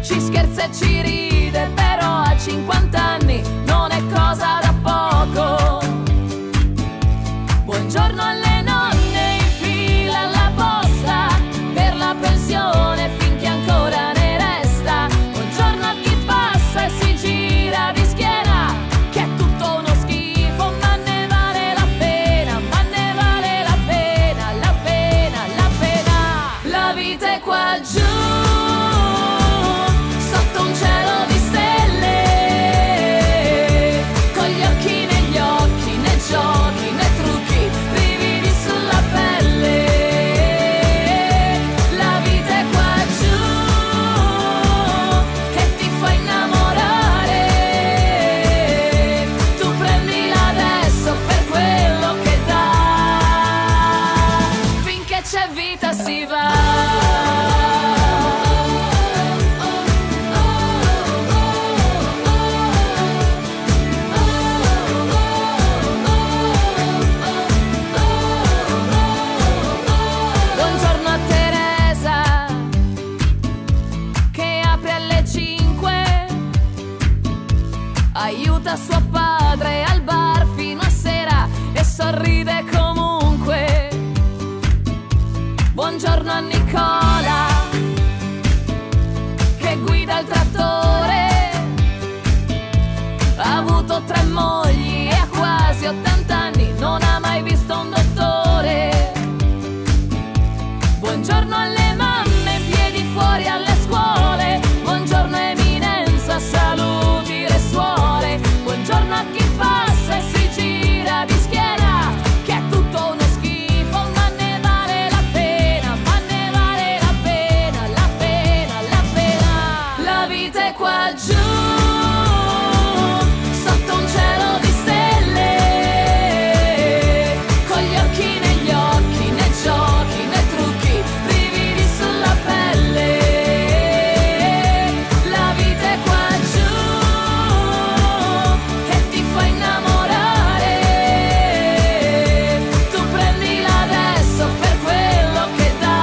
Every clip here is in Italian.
ci scherza e ci ride, però a 50 anni non è cosa da poco. Buongiorno alle nonne in fila alla posta per la pensione finché ancora ne resta. Buongiorno a chi passa e si gira di schiena, che è tutto uno schifo ma ne vale la pena, ma ne vale la pena, la pena, la pena. La vita è qua giù sotto un cielo di stelle, con gli occhi negli occhi, né giochi né trucchi, brividi sulla pelle. La vita è qua giù che ti fa innamorare, tu prendila adesso per quello che dà, finché c'è vita si va. Buongiorno a Teresa che apre alle 5, aiuta suo padre al bar fino a sera e sorride comunque. Buongiorno a Nicola che guida il trattore, ha avuto 3 mogli e ha quasi 80 anni, non ha mai visto un dottore. Buongiorno alle mamme, piedi fuori alle scuole, buongiorno eminenza, saluti le suore. Buongiorno a chi passa e si gira di schiena, che è tutto uno schifo ma ne vale la pena, ma ne vale la pena, la pena, la pena. La vita è qua giù sotto un cielo di stelle, con gli occhi negli occhi, né giochi né trucchi, brividi sulla pelle. La vita è qua giù che ti fa innamorare, tu prendila adesso per quello che dà,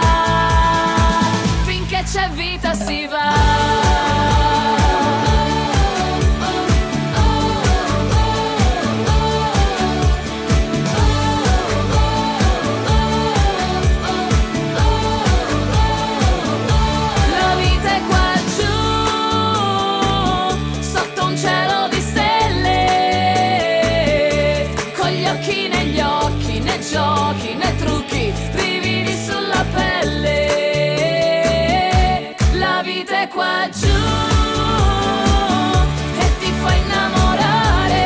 finché c'è vita si va. La vita è qua giù sotto un cielo di stelle, con gli occhi negli occhi, né giochi né trucchi, brividi sulla pelle. La vita è qua giù che ti fa innamorare,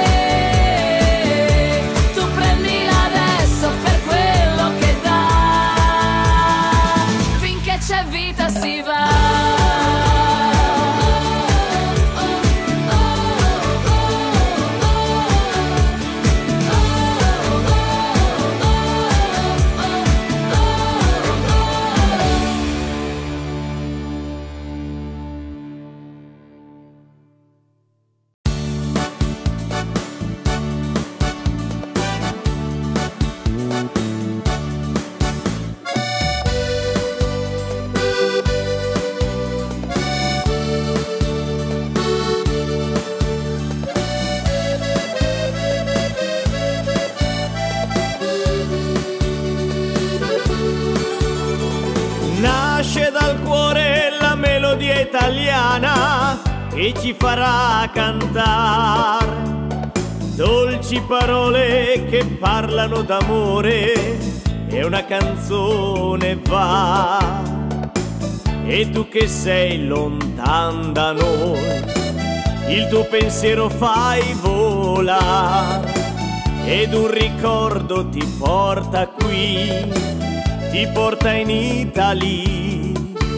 tu prendila adesso per quello che dà, finché c'è vita si va. Nasce dal cuore la melodia italiana e ci farà cantare dolci parole che parlano d'amore, e una canzone va. E tu che sei lontan da noi, il tuo pensiero fai volare, ed un ricordo ti porta qui, ti porta in Italy.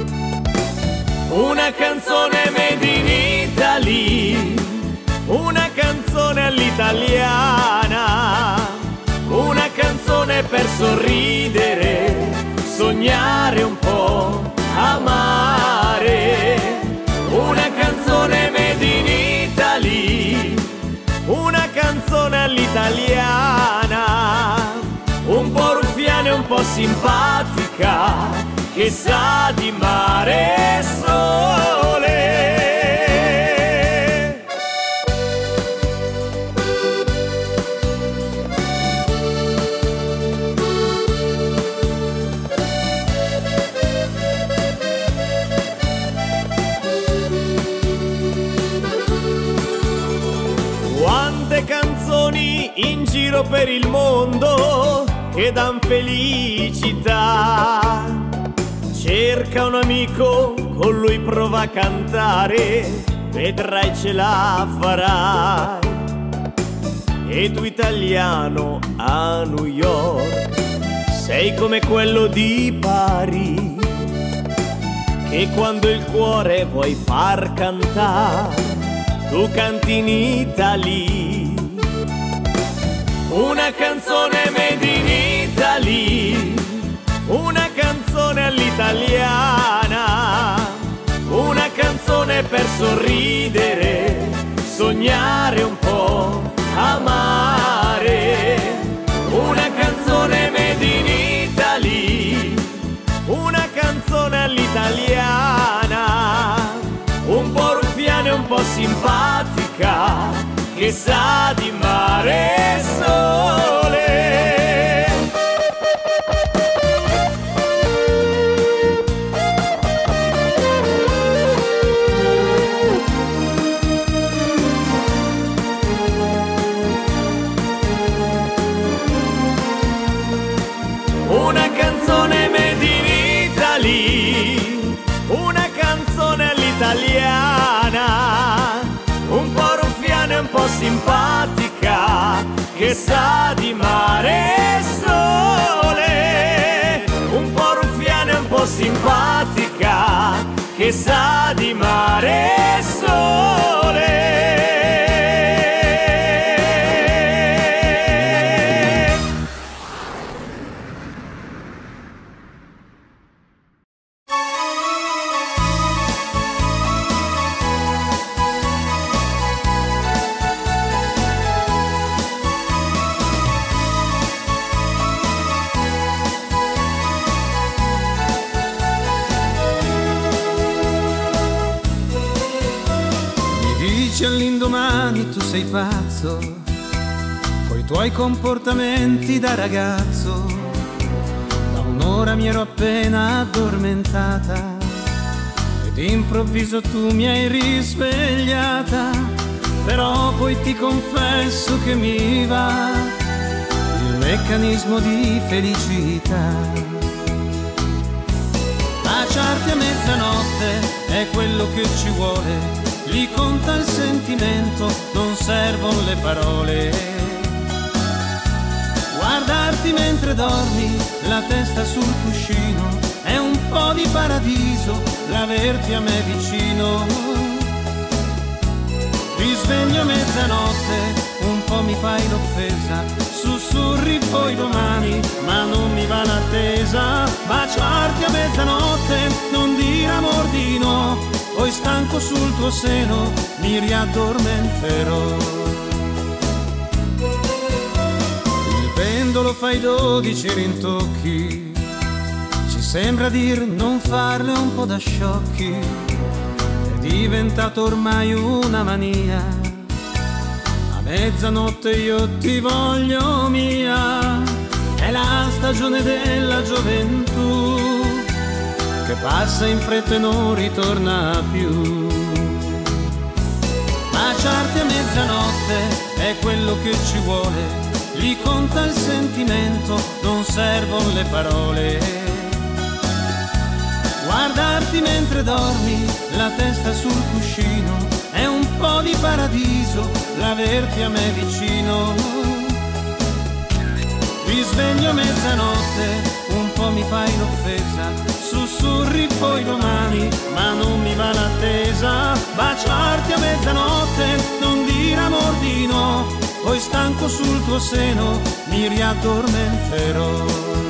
Una canzone made in Italy, una canzone all'italiana, una canzone per sorridere, sognare un po', amare. Una canzone made in Italy, una canzone all'italiana, un po' ruffiana e un po' simpatica, che sa di mare e sole. in giro per il mondo che dan felicità. Cerca un amico, con lui prova a cantare, vedrai ce la farai. E tu italiano a New York sei come quello di Parigi, che quando il cuore vuoi far cantare, tu canti in Italy. Una canzone made in Italy, una canzone all'italiana, una canzone per sorridere, sognare un po', amare. Una canzone made in Italy, una canzone all'italiana, un po' ruffiana e un po' simpatica, che sa di mare e sole. Una canzone made in Italy, una canzone all'italiana, un po' ruffiana e un po' simpatica, che sa di mare e sole. Un po' ruffiana e un po' simpatica, che sa di mare e sole. All'indomani tu sei pazzo, coi tuoi comportamenti da ragazzo. Da un'ora mi ero appena addormentata ed improvviso tu mi hai risvegliata. Però poi ti confesso che mi va il meccanismo di felicità. Baciarti a mezzanotte è quello che ci vuole, lì conta il sentimento, non servono le parole. Guardarti mentre dormi, la testa sul cuscino, è un po' di paradiso l'averti a me vicino. Ti sveglio a mezzanotte, un po' mi fai l'offesa, sussurri poi domani, ma non mi va l'attesa. Baciarti a mezzanotte, non dire amor di no, poi stanco sul tuo seno mi riaddormenterò. Il pendolo fa i 12 rintocchi, ci sembra dir non farle un po' da sciocchi. È diventato ormai una mania, a mezzanotte io ti voglio mia. È la stagione della gioventù che passa in fretta e non ritorna più. Baciarti a mezzanotte è quello che ci vuole, lì conta il sentimento, non servono le parole. Guardarti mentre dormi, la testa sul cuscino, è un po' di paradiso l'averti a me vicino. Ti sveglio a mezzanotte, un po' mi fai l'offesa, sussurri poi domani, ma non mi va l'attesa. Baciarti a mezzanotte, non dire amor di no, poi stanco sul tuo seno mi riaddormenterò.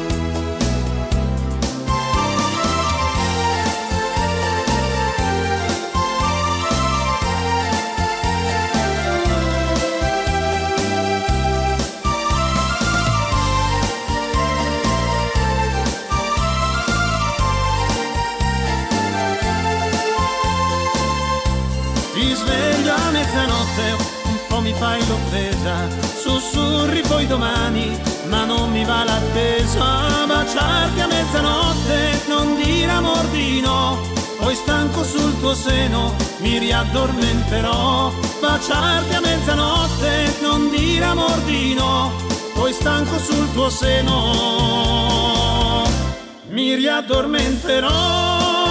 Ti sveglio a mezzanotte, un po' mi fai l'offesa, sussurri poi domani, ma non mi va l'attesa. Baciarti a mezzanotte, non dire amor di no, poi stanco sul tuo seno mi riaddormenterò. Baciarti a mezzanotte, non dire amor di no, poi stanco sul tuo seno mi riaddormenterò.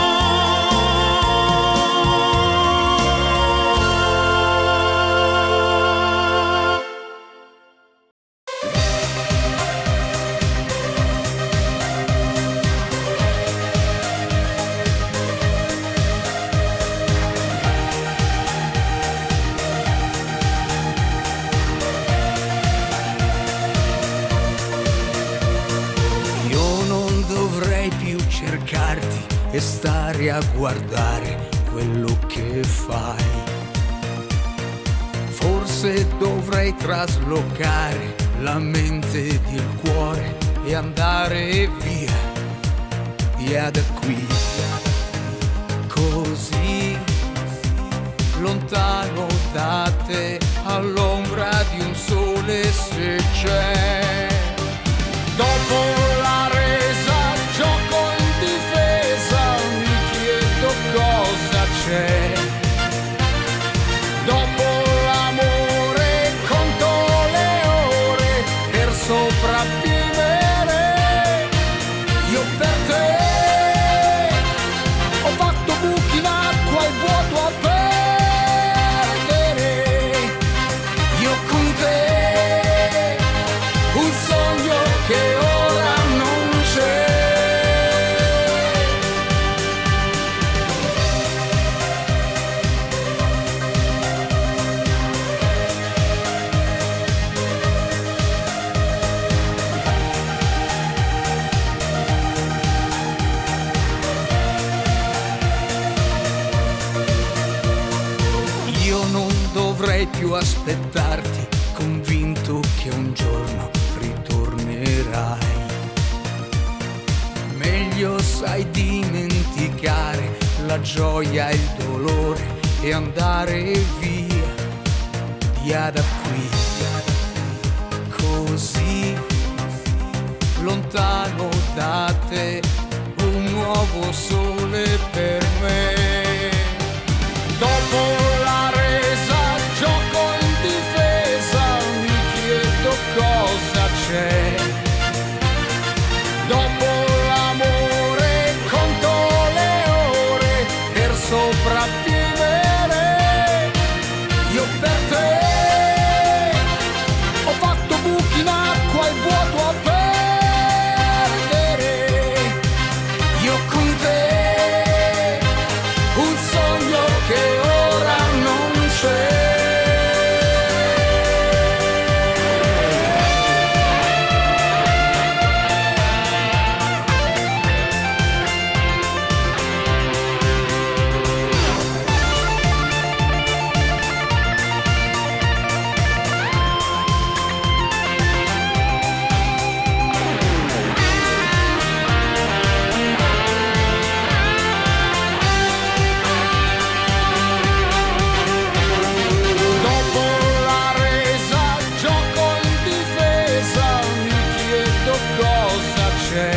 E stare a guardare quello che fai. Forse dovrei traslocare la mente ed il cuore e andare via, via da qui. Così lontano da te, all'ombra di un sole se c'è. Dopo la resa gioco in difesa, mi chiedo cosa c'è. Dopo l'amore conto le ore per sopravvivere. Io per te ho fatto buchi in acqua e vuoto a perdere. Io con te un sogno che ora non c'è. Io non dovrei più aspettarti, convinto che un giorno ritornerai. Meglio sai dimenticare la gioia e il dolore e andare via, via da qui. Così lontano da te, un nuovo sole per me. Dopo la resa gioco in difesa, mi chiedo cosa c'è. Dopo l'amore conto le ore per sopravvivere. Io per te ho fatto buchi in acqua e vuoto a perdere. Io con te un sogno che ora non c'è. Dopo la resa gioco in difesa, mi chiedo cosa c'è.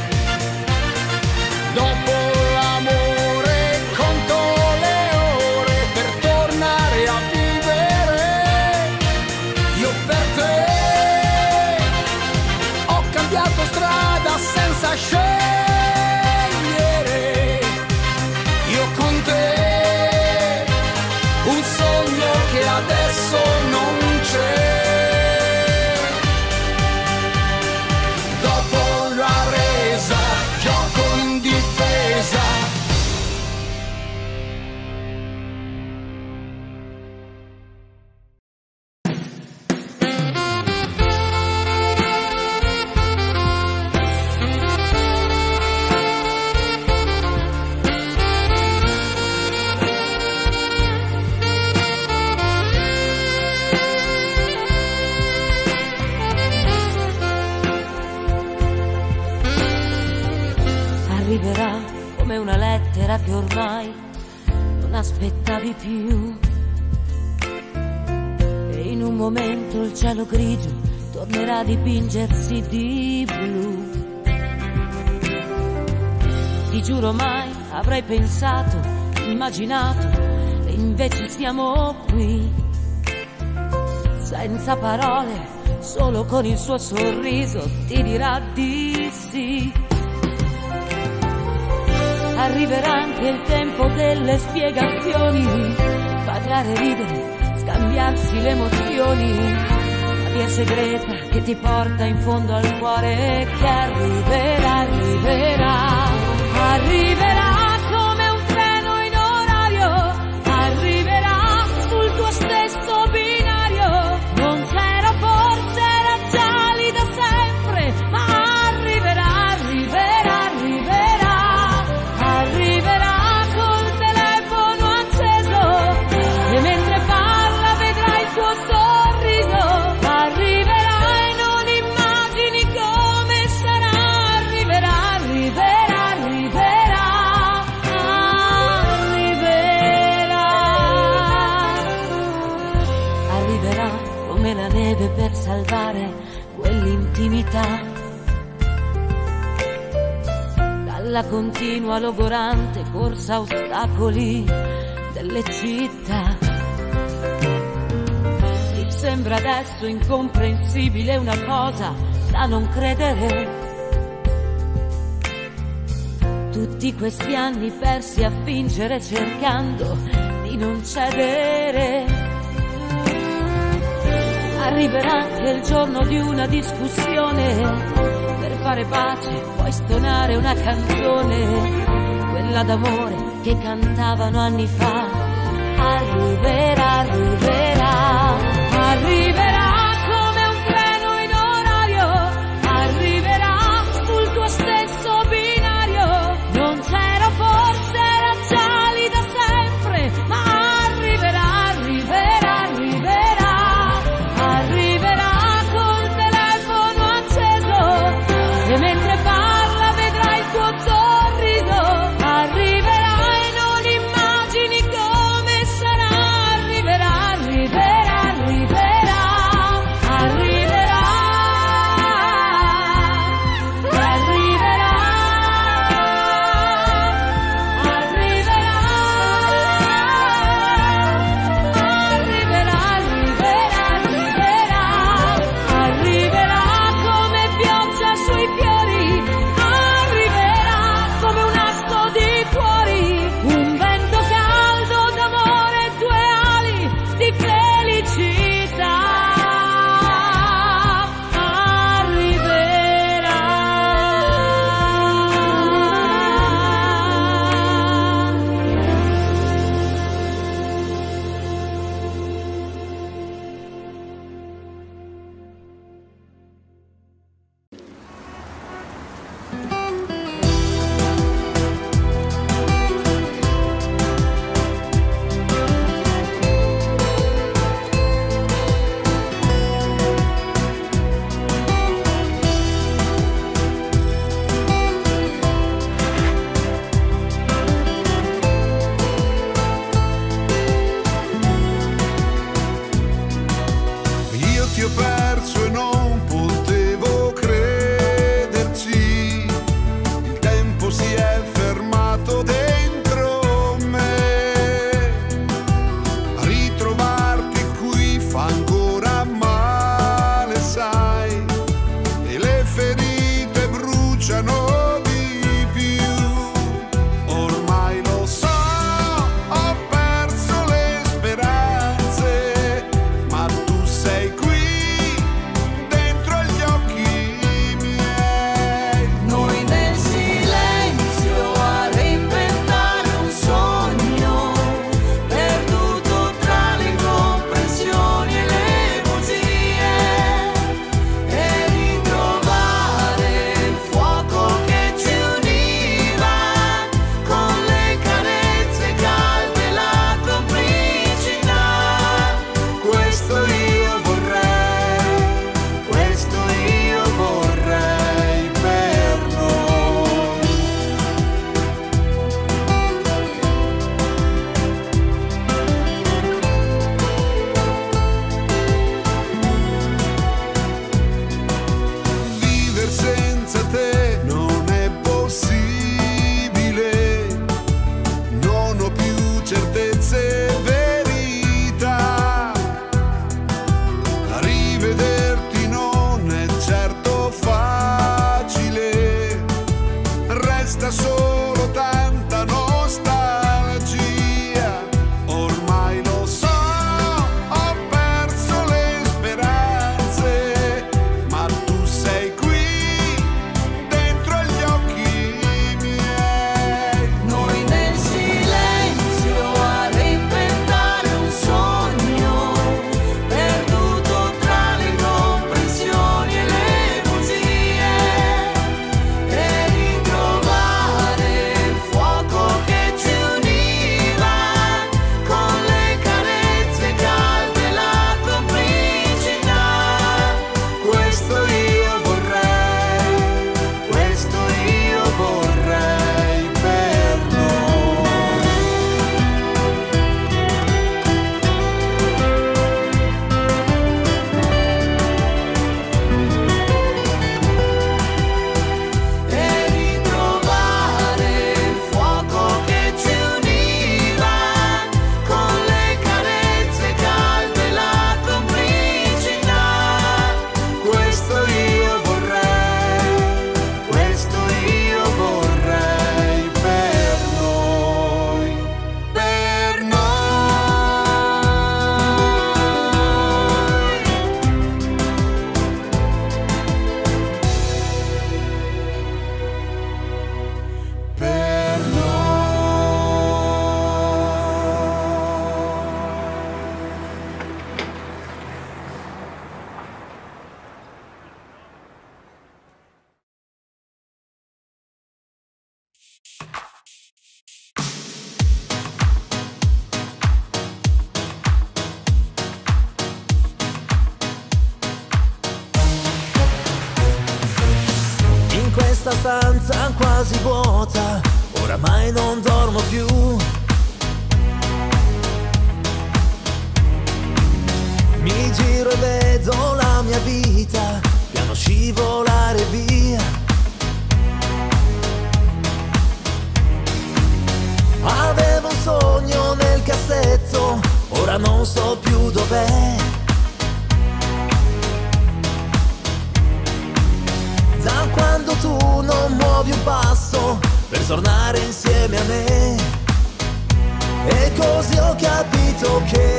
Dopo l'amore conto le ore per tornare a vivere. Io per te ho cambiato strada senza scegliere. Io con te un sogno che adesso non c'è. Dopo la resa gioco in difesa. Arriverà come una lettera che ormai non aspettavi più, e in un momento il cielo grigio tornerà a dipingersi di blu. Ti giuro mai avrei pensato, immaginato, e invece siamo qui, senza parole, solo con il suo sorriso ti dirà di sì. Arriverà anche il tempo delle spiegazioni, parlare, ridere, scambiarsi le emozioni, la via segreta che ti porta in fondo al cuore, che arriverà, arriverà, arriverà come un treno in orario, arriverà sul tuo stesso binario, non c'era forse, era già lì da sempre, ma arriverà, arriverà, arriverà, arriverà col telefono acceso e mentre parla vedrai il tuo sorriso, arriverà e non immagini come sarà, arriverà, arriverà, arriverà, arriverà, arriverà come la neve per salvare quell'intimità dalla continua logorante corsa a ostacoli delle città. Ti sembra adesso incomprensibile una cosa da non credere, tutti questi anni persi a fingere cercando di non cedere. Arriverà anche il giorno di una discussione, per fare pace puoi stonare una canzone, quella d'amore che cantavano anni fa. Arriverà, arriverà, arriverà come un treno in orario, arriverà sul tuo stesso binario, non c'era forse, era già lì da sempre, ma arriverà, arriverà, arriverà, arriverà col telefono acceso e mentre parla vedrai il tuo sorriso, arriverà e non immagini come sarà, arriverà, arriverà. quasi vuota, oramai non dormo più. Mi giro e vedo la mia vita piano scivolare via. Avevo un sogno nel cassetto, ora non so più dov'è. Da quando tu non muovi un passo per tornare insieme a me, e così ho capito che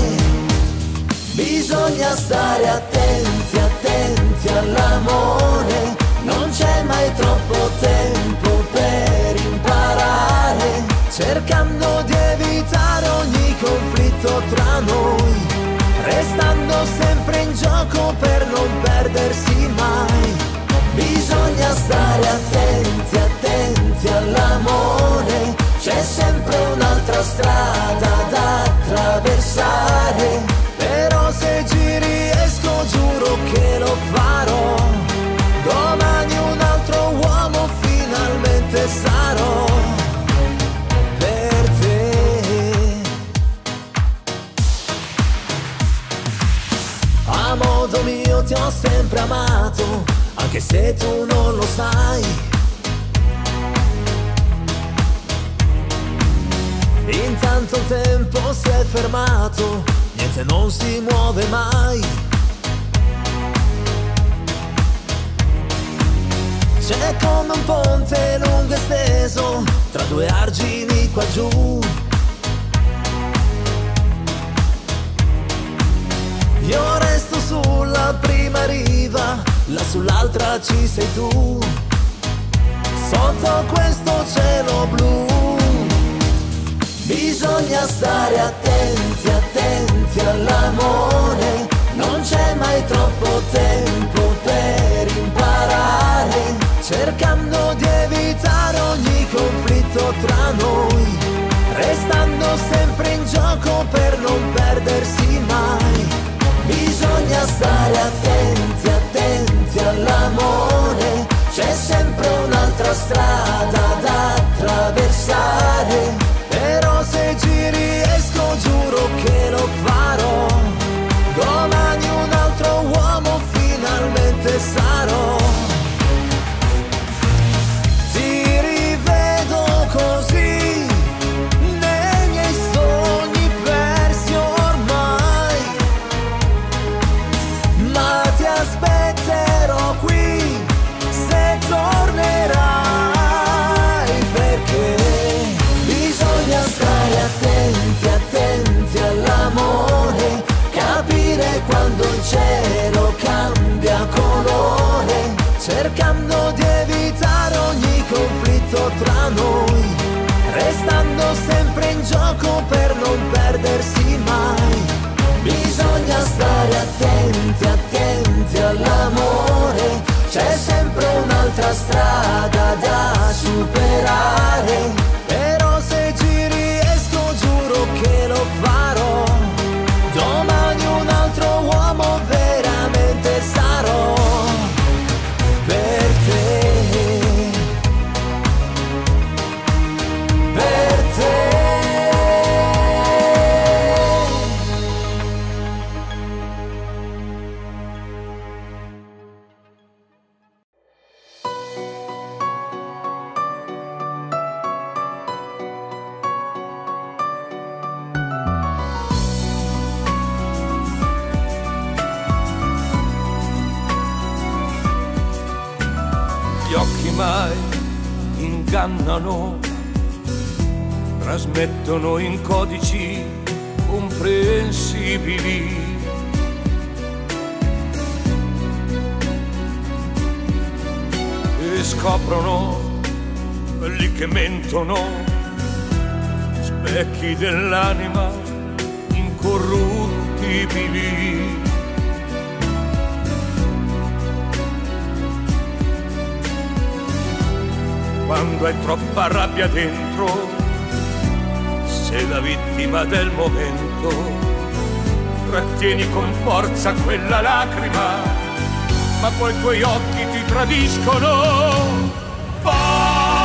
bisogna stare attenti, attenti all'amore. Non c'è mai troppo tempo per imparare, cercando di evitare ogni conflitto tra noi, restando sempre in gioco per non perdersi mai. Bisogna stare attenti, attenti all'amore, c'è sempre un'altra strada da attraversare, però se ci riesco giuro che lo farò. Domani un altro uomo finalmente sarò per te. A modo mio ti ho sempre amato, anche se tu non lo sai. Intanto il tempo si è fermato, niente non si muove mai. C'è come un ponte lungo e steso tra due argini qua giù. Io resto sulla prima riva, là sull'altra ci sei tu, sotto questo cielo blu. Bisogna stare attenti, attenti all'amore, non c'è mai troppo tempo per imparare, cercando di evitare ogni conflitto tra noi, restando sempre in gioco per non perdersi mai. Bisogna stare attenti, attenti all'amore, c'è sempre un'altra strada da attraversare, però se ci riesco giuro che lo farò. Domani un altro uomo finalmente sarò. Ti rivedo così nei miei sogni persi ormai, ma ti aspetterò qui se tornerai, perché bisogna stare attenti, attenti all'amore, capire quando il cielo cambia colore, cercando di evitare ogni conflitto tra noi, restando sempre in gioco per non perdersi mai. Bisogna stare attenti, attenti all'amore, c'è sempre un'altra strada da superare, però se ci riesco giuro che lo farò. Domani un altro uomo veramente sarò per te, per te. Gli occhi mai ingannano, trasmettono in codici comprensibili. E scoprono quelli che mentono, specchi dell'anima incorruttibili. Quando hai troppa rabbia dentro, sei la vittima del momento, trattieni con forza quella lacrima, ma poi i tuoi occhi ti tradiscono.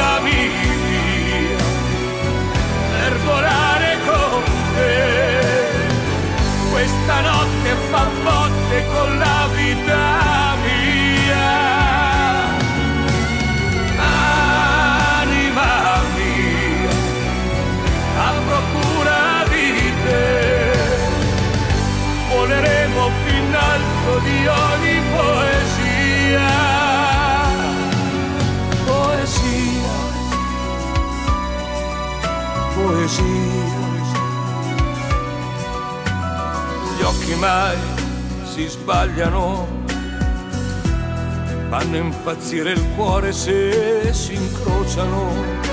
Portami via per volare con te. Questa notte fa botte con la vita mia. Anima mia, a procura di te, voleremo più in alto di ogni poesia. Poesia, poesia. Gli occhi mai si sbagliano, fanno impazzire il cuore se si incrociano.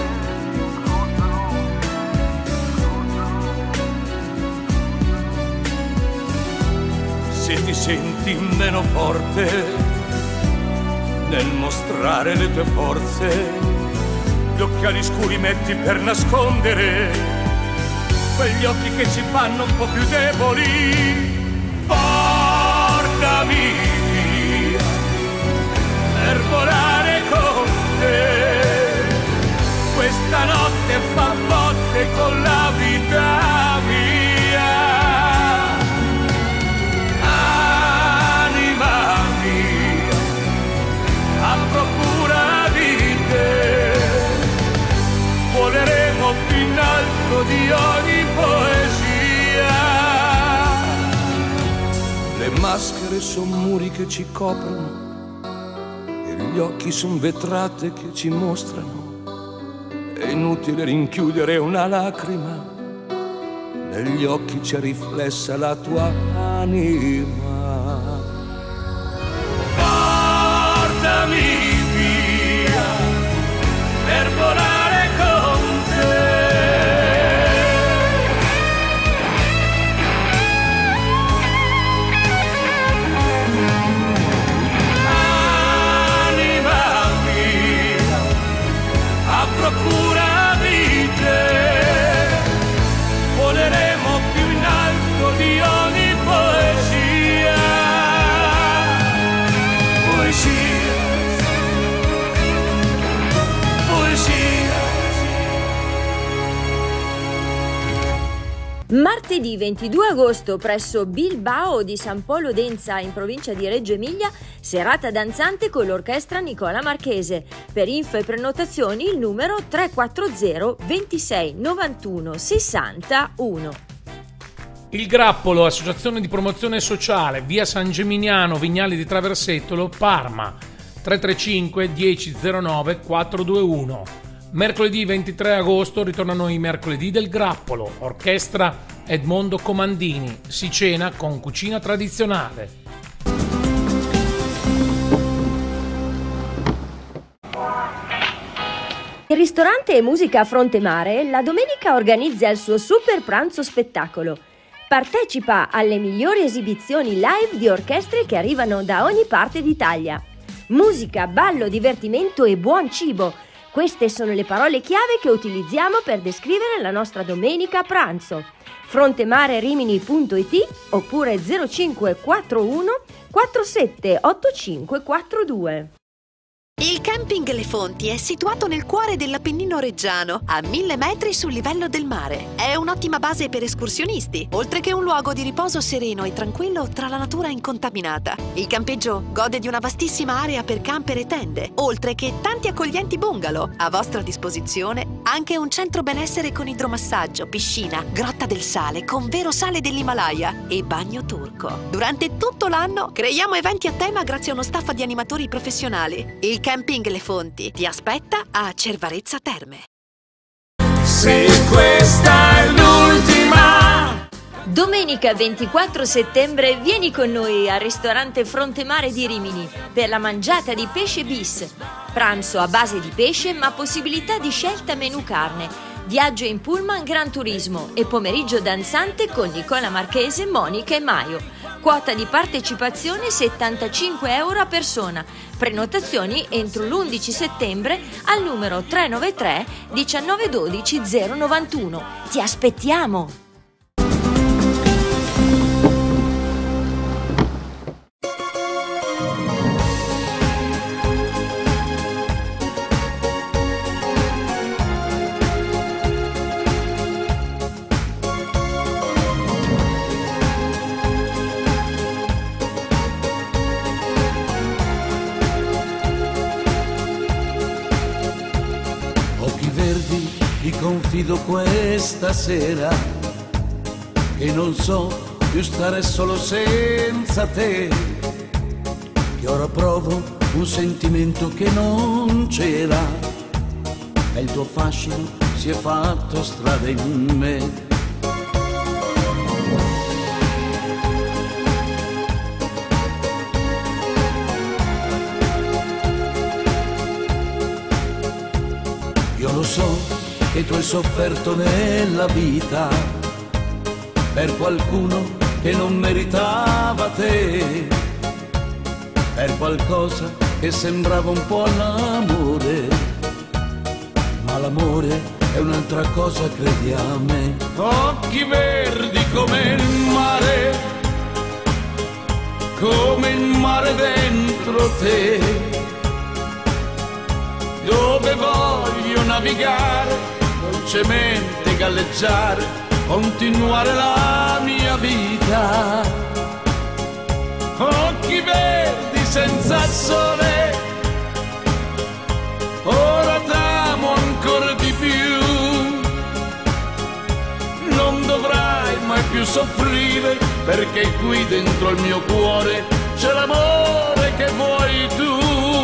Se ti senti meno forte nel mostrare le tue forze, gli occhiali scuri metti per nascondere quegli occhi che ci fanno un po' più deboli. Portami via per volare con te. Questa notte fa botte con la vita mia. Anima mia, a procura di te, voleremo più in alto di ogni poesia. Le maschere son muri che ci coprono e gli occhi son vetrate che ci mostrano. È inutile rinchiudere una lacrima, negli occhi c'è riflessa la tua anima. Portami via per volare con te. Procura di te, voleremo più in alto di ogni poesia. Poesia, poesia. Martedì 22 agosto presso Bilbao di San Polo d'Enza in provincia di Reggio Emilia, serata danzante con l'orchestra Nicola Marchese. Per info e prenotazioni il numero 340 26 91 61. Il Grappolo, associazione di promozione sociale, via San Geminiano, Vignali di Traversettolo, Parma, 335 1009 421. Mercoledì 23 agosto ritornano i mercoledì del Grappolo, orchestra Edmondo Comandini, si cena con cucina tradizionale. Il ristorante e musica a Fronte Mare la domenica organizza il suo super pranzo spettacolo. Partecipa alle migliori esibizioni live di orchestre che arrivano da ogni parte d'Italia. Musica, ballo, divertimento e buon cibo. Queste sono le parole chiave che utilizziamo per descrivere la nostra domenica a pranzo. frontemarerimini.it oppure 0541 478542. Il camping Le Fonti è situato nel cuore dell'Appennino reggiano, a 1000 metri sul livello del mare. È un'ottima base per escursionisti, oltre che un luogo di riposo sereno e tranquillo tra la natura incontaminata. Il campeggio gode di una vastissima area per camper e tende, oltre che tanti accoglienti bungalow. A vostra disposizione anche un centro benessere con idromassaggio, piscina, grotta del sale con vero sale dell'Himalaya e bagno turco. Durante tutto l'anno creiamo eventi a tema grazie a uno staff di animatori professionali. Il Camping Le Fonti ti aspetta a Cervarezza Terme. Se questa è l'ultima. Domenica 24 settembre vieni con noi al ristorante Fronte Mare di Rimini per la mangiata di pesce bis. Pranzo a base di pesce ma possibilità di scelta menù carne. Viaggio in pullman Gran Turismo e pomeriggio danzante con Nicola Marchese, Monica e Maio. Quota di partecipazione 75 euro a persona. Prenotazioni entro l'11 settembre al numero 393 1912 091. Ti aspettiamo! questa sera, che non so più stare solo senza te, che ora provo un sentimento che non c'era, e il tuo fascino si è fatto strada in me. Io lo so che tu hai sofferto nella vita per qualcuno che non meritava te, per qualcosa che sembrava un po' l'amore, ma l'amore è un'altra cosa, credi a me. Occhi verdi come il mare dentro te, dove voglio navigare, dolcemente galleggiare, continuare la mia vita. Occhi verdi senza sole, ora t'amo ancora di più. Non dovrai mai più soffrire, perché qui dentro il mio cuore c'è l'amore che vuoi tu.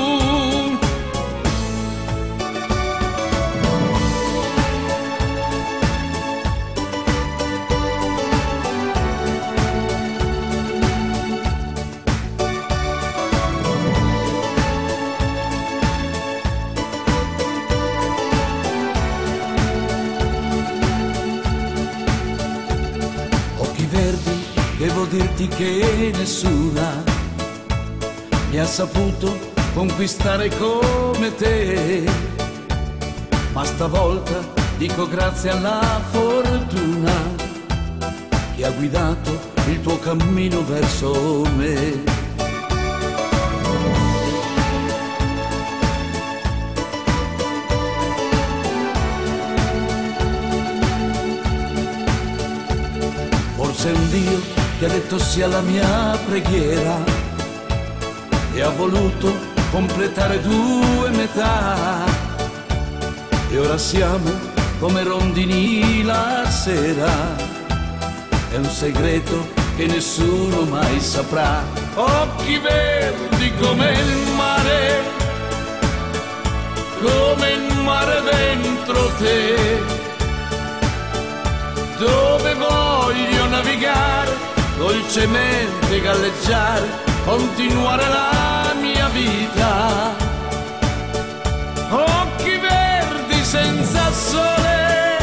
Devo dirti che nessuna mi ha saputo conquistare come te, ma stavolta dico grazie alla fortuna che ha guidato il tuo cammino verso me. Forse un Dio che ha detto sia la mia preghiera e ha voluto completare due metà, e ora siamo come rondini la sera, è un segreto che nessuno mai saprà. Occhi verdi come il mare dentro te, dove voglio navigare, dolcemente galleggiare, continuare la mia vita. Occhi verdi senza sole,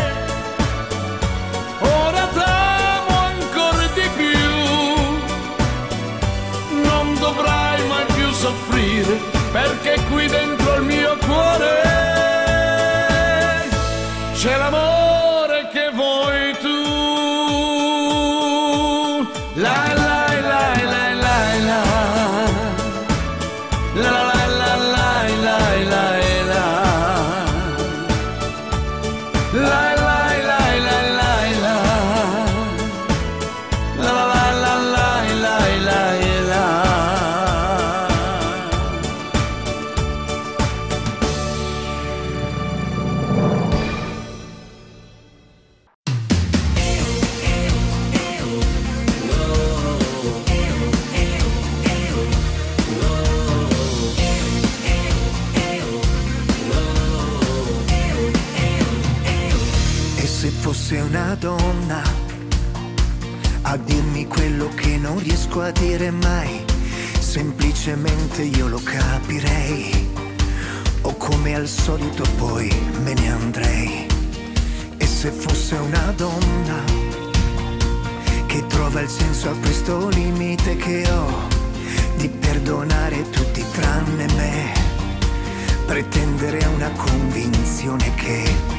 ora t'amo ancora di più. Non dovrai mai più soffrire, perché qui dentro il mio cuore c'è l'amore che vuoi tu. La la la la la la la la la la la la fosse una donna a dirmi quello che non riesco a dire mai, semplicemente io lo capirei, o come al solito poi me ne andrei. E se fosse una donna che trova il senso a questo limite che ho di perdonare tutti tranne me, pretendere una convinzione che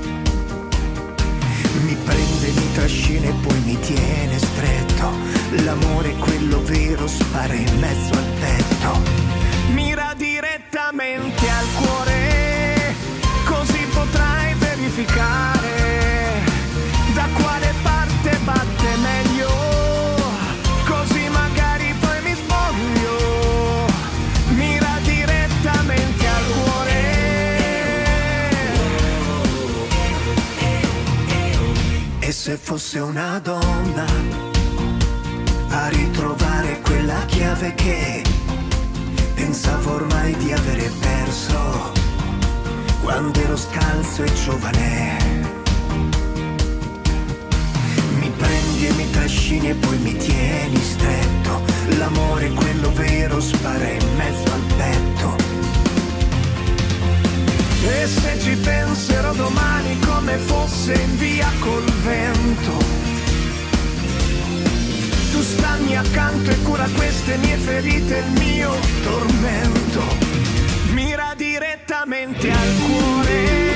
mi prende, mi trascina e poi mi tiene stretto. L'amore, quello vero, spara in mezzo al petto. Mira direttamente al cuore, così potrai verificare da quale parte batte meglio, così magari poi mi spoglio. Mira direttamente al cuore. fosse una donna a ritrovare quella chiave che pensavo ormai di avere perso quando ero scalzo e giovane. Mi prendi e mi trascini e poi mi tieni stretto, l'amore quello vero spara in mezzo al petto. E se ci penserò domani come fosse in via col vento, tu stammi accanto e cura queste mie ferite, il mio tormento. Mira direttamente al cuore.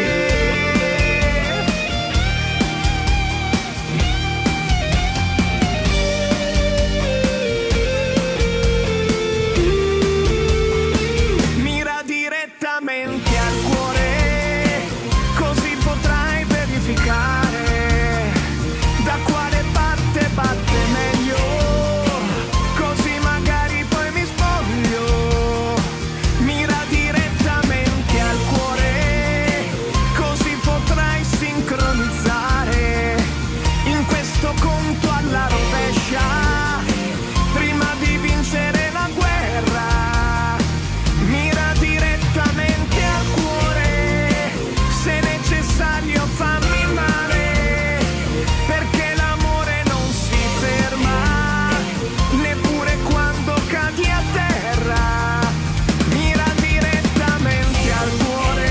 Mira direttamente al cuore, così potrai verificare da quale parte batte meglio, così magari poi mi spoglio. Mira direttamente al cuore, così potrai sincronizzare in questo conto alla rovescia, prima di vincere la guerra. Mira direttamente al cuore, se necessario fammi male, perché l'amore non si ferma, neppure quando cadi a terra. Mira direttamente al cuore.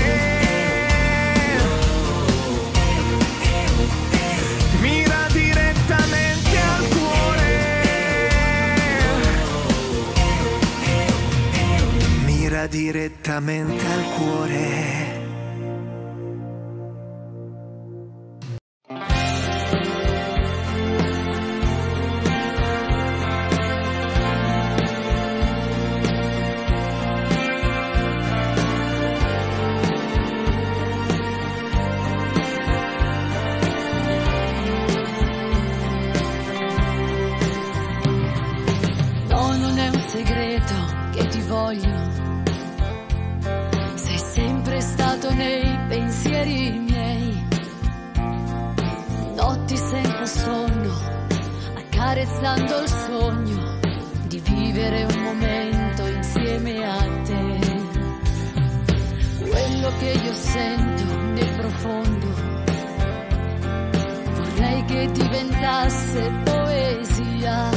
Mira direttamente al cuore. Mira direttamente al cuore. No, non è un segreto che ti voglio. Sei sempre stato nei pensieri miei. Notti senza sonno, accarezzando il sogno di vivere un momento insieme a te. Quello che io sento nel profondo vorrei che diventasse poesia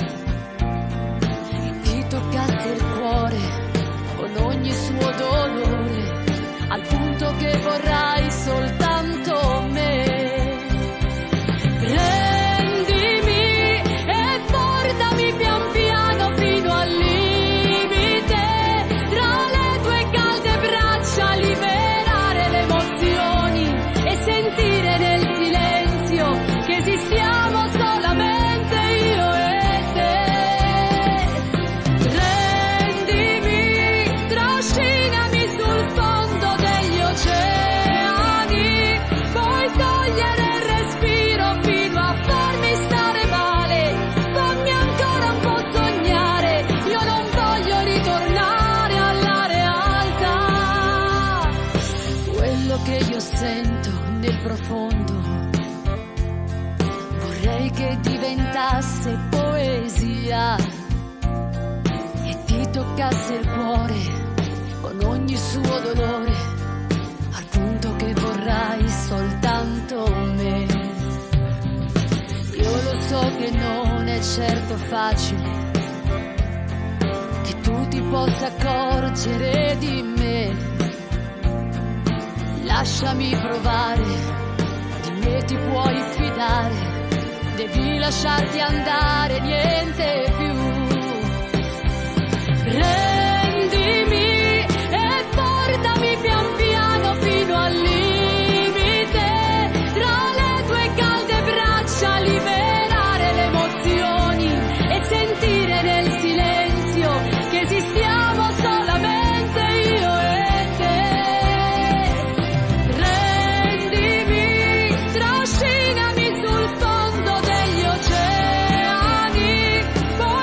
e ti toccasse il cuore con ogni suo dolore, al punto che vorrai soltanto me. Prendimi e portami pian piano fino al limite, tra le tue calde braccia liberare le emozioni e sentire nel silenzio che esistiamo solamente io e te. Prendimi, trascinami sul fondo degli oceani, puoi togliere il respiro fino a farmi stare male, fammi ancora un po' sognare, io non voglio ritornare alla realtà. Quello che io sento nel profondo vorrei che diventasse poesia e ti toccasse il cuore con ogni suo dolore, al punto che vorrai soltanto me. Io lo so che non è certo facile che tu ti possa accorgere di me. Lasciami provare, di me ti puoi fidare, devi lasciarti andare, niente più. Prendimi e portami pian piano fino al limite, tra le tue calde braccia liberare le emozioni e sentire nel silenzio che esistiamo solamente io e te. Prendimi, trascinami sul fondo degli oceani,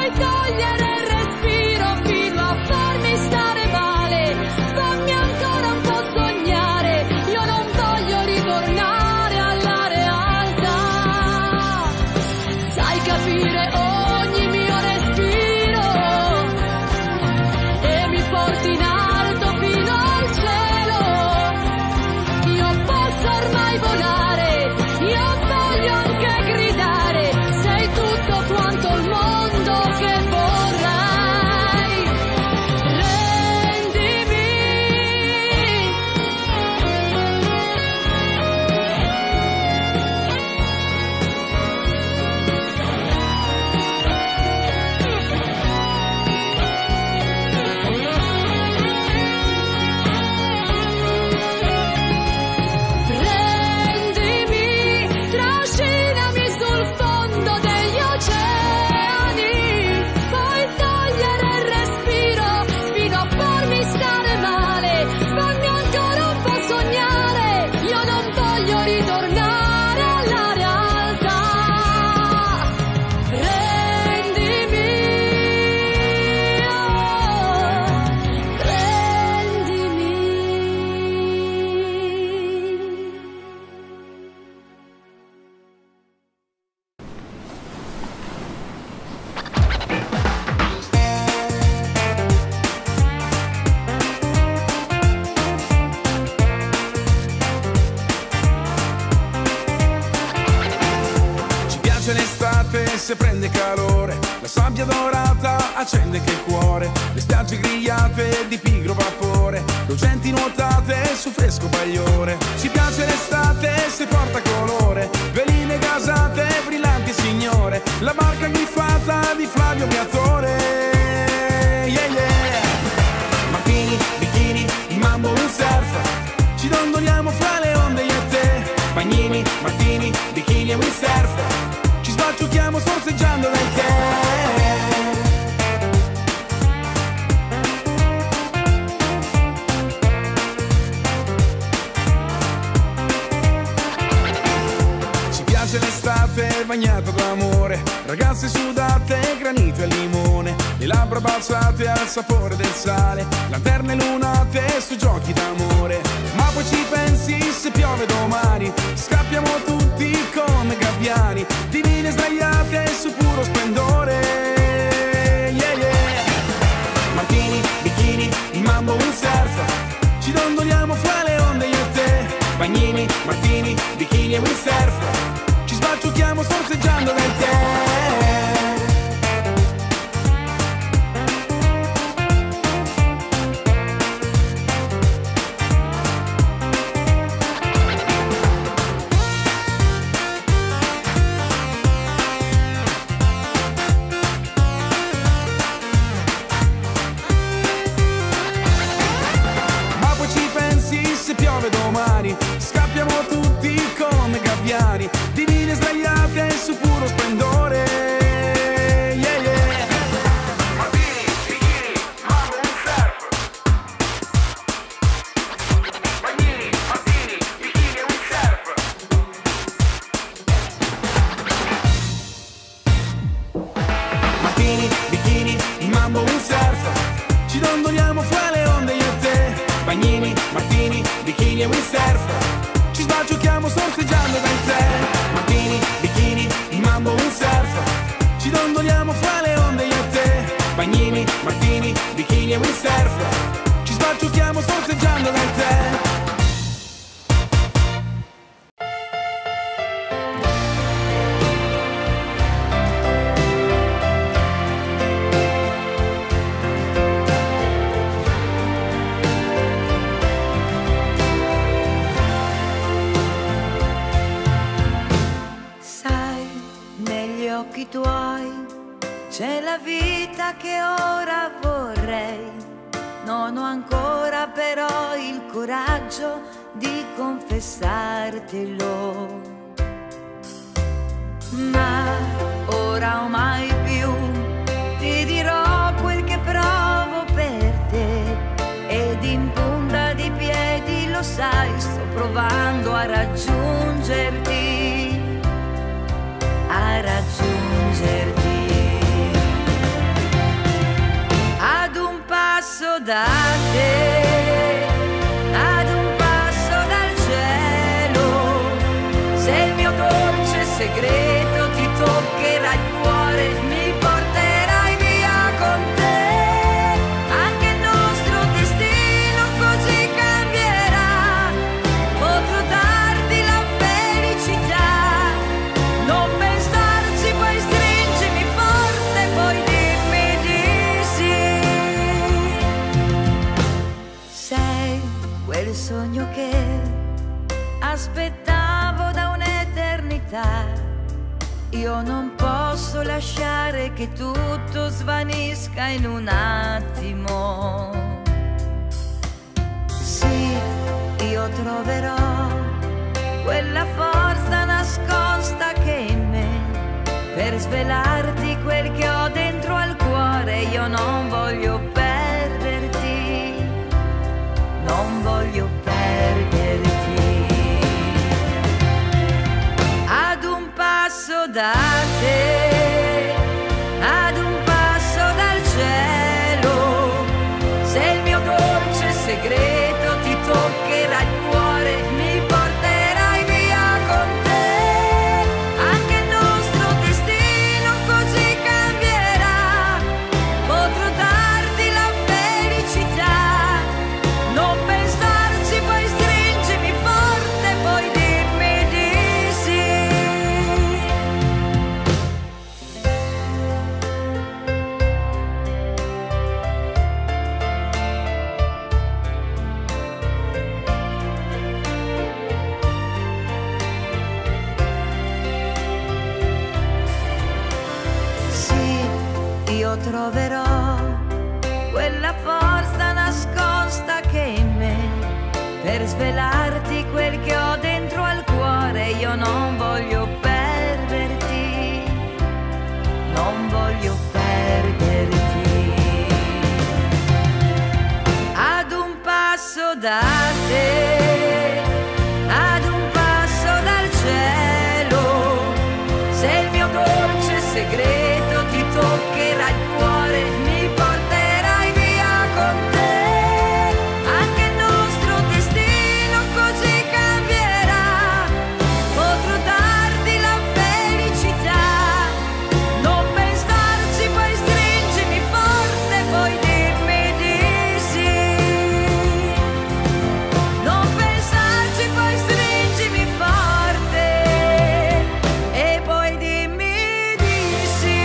d'estate se prende calore, la sabbia dorata accende che il cuore, le spiagge grigliate di pigro vapore, lucenti nuotate su fresco bagliore. Ci piace l'estate se porta colore, veline gasate, brillanti signore, la barca grifata di Flavio Briatore. Yeah, yeah. Martini, bikini, il mambo, un surf, ci dondoliamo fra le onde io e te. Bagnini, martini, bikini e windsurf, ci sbacciucchiamo sorseggiando nel tè. Ci piace l'estate bagnata d'amore, ragazze sudate, granito e limone, le labbra baciate al sapore del sale, lanterne lunate su giochi d'amore. Ma poi ci pensi se piove domani, scappiamo tutti come gabbiani, divine sdraiate su puro splendore. Yeah, yeah. Martini, bikini, il mambo, un surf, ci dondoliamo fra le onde io e te. Bagnini, martini, bikini e windsurf, ci sbacciucchiamo sorseggiando nel tè. Domani scappiamo tutti come gabbiani, divine sdraiate su puro splendore. Yeah, yeah. Martini, bikini, mambo, un surf, bagnini, martini, bikini e windsurf. Martini, bikini, il mambo, un surf, ci dondoliamo fra le onde io e te. Bagnini, martini, bikini e windsurf, ci sbacciucchiamo sorseggiando nel tè. Martini, bikini, il mambo, un surf, ci dondoliamo fra le onde io e te. Bagnini, martini, bikini e windsurf, ci sbacciucchiamo sorseggiando nel tè. Occhi tuoi c'è la vita che ora vorrei, non ho ancora però il coraggio di confessartelo, ma ora o mai più ti dirò quel che provo per te, ed in punta di piedi lo sai sto provando a raggiungerti, a raggiungerti. Ad un passo da te, ad un passo dal cielo, se il mio dolce segreto ti toccherà il cuore, mi porterai via con te, anche il nostro destino così cambierà, potrò darti la felicità, non pensarci, poi stringimi forte, poi dimmi di sì. Sei quel sogno che aspettavo da un'eternità, io non posso lasciare che tutto svanisca in un attimo. Sì, io troverò quella forza nascosta che è in me, per svelarti quel che ho dentro al cuore. Io non voglio perderti, non voglio perderti. Ad un passo da te, ad un passo dal cielo, se il mio dolce segreto ti toccherà il cuore, mi porterai via con te, anche il nostro destino così cambierà, potrò darti la felicità, non pensarci, poi stringimi forte, poi dimmi di sì. io troverò quella forza nascosta che è in me per svelarti quel che ho dentro al cuore. Io non voglio perderti, non voglio perderti. Ad un passo da te, ad un passo dal cielo, se il mio dolce segreto ti toccherà il cuore, mi porterai via con te. Anche il nostro destino così cambierà, potrò darti la felicità. Non pensarci, poi stringimi forte, poi dimmi di sì. Non pensarci, poi stringimi forte e poi dimmi di sì.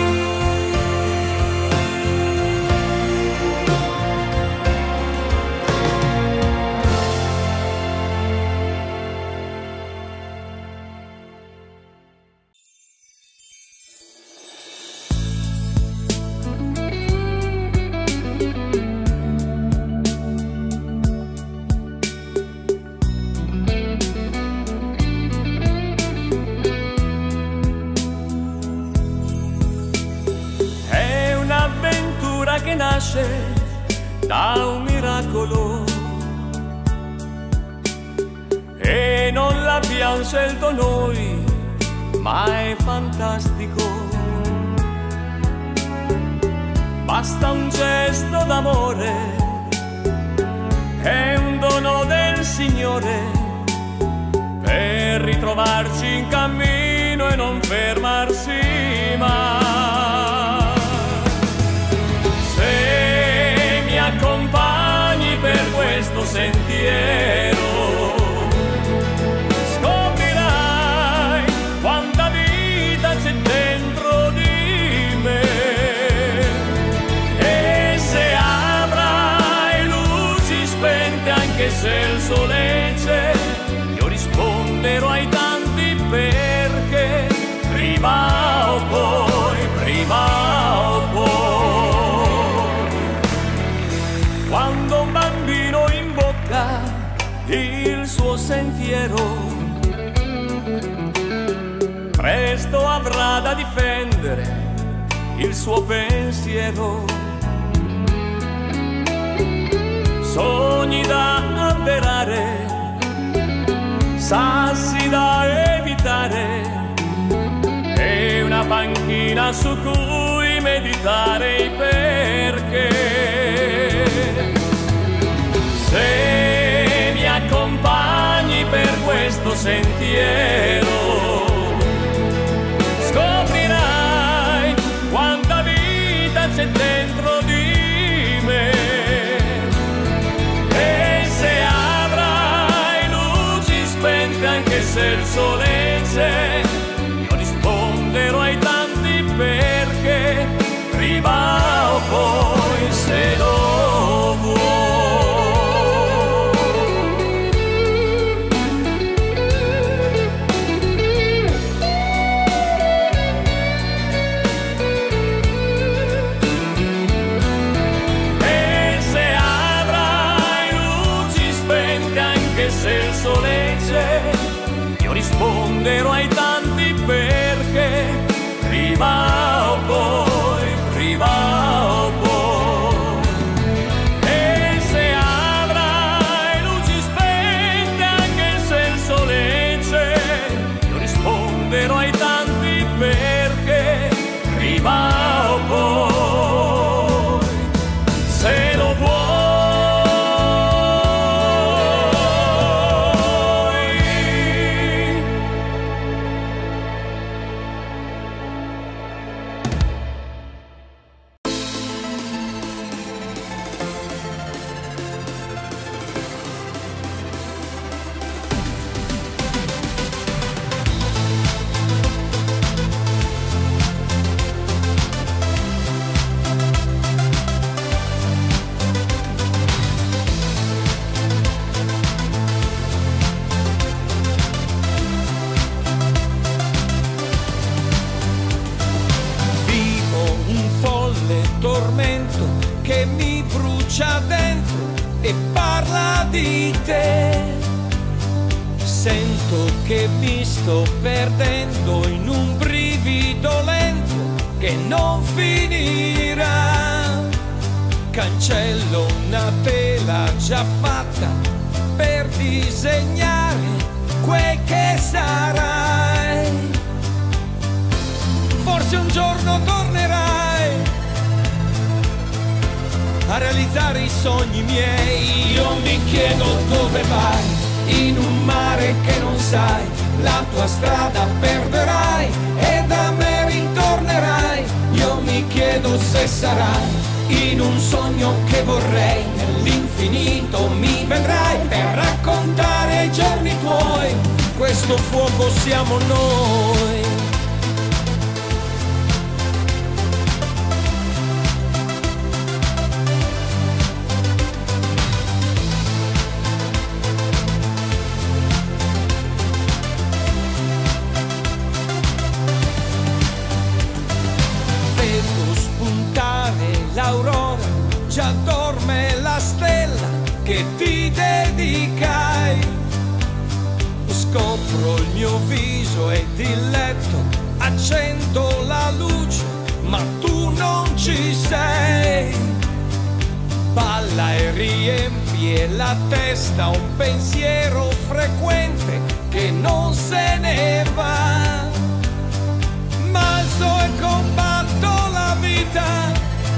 È un'avventura che nasce da un miracolo e non l'abbiamo scelto noi, ma è fantastico. Basta un gesto d'amore, è un dono del Signore per ritrovarci in cammino e non fermarsi mai. Se mi accompagni per questo sentiero, scoprirai quanta vita c'è dentro di me. E se avrai luci spente anche se il sole c'è, io risponderò ai tanti perché, prima o poi, prima o poi. Quando un bambino imbocca il suo sentiero, presto avrà da difendere il suo pensiero. Sogni da avverare, sassi da evitare e una panchina su cui meditare i perché. Se mi accompagni per questo sentiero, scoprirai quanta vita c'è dentro di me. E se avrai luci spente anche se il sole c'è, io risponderò ai tanti perché, prima o poi, se lo vuoi. E se avrai luci spente anche se il sole c'è, io risponderò ai tanti perché, prima o poi, prima o poi. E se avrai luci spente anche se il sole c'è, io risponderò ai tanti perché, prima o poi, se lo vuoi. che mi brucia dentro e parla di te. Sento che mi sto perdendo in un brivido lento che non finirà. Cancello una tela già fatta per disegnare quel che sarai. Forse un giorno tornerai a realizzare i sogni miei. Io mi chiedo dove vai, in un mare che non sai, la tua strada perderai e da me ritornerai. Io mi chiedo se sarai in un sogno che vorrei, nell'infinito mi vedrai per raccontare i giorni tuoi. Questo fuoco siamo noi. L'aurora, già dorme la stella che ti dedicai. Scopro il mio viso ed il letto, accendo la luce, ma tu non ci sei. Balla e riempie la testa un pensiero frequente che non se ne va. Ma alzo e combatto la vita,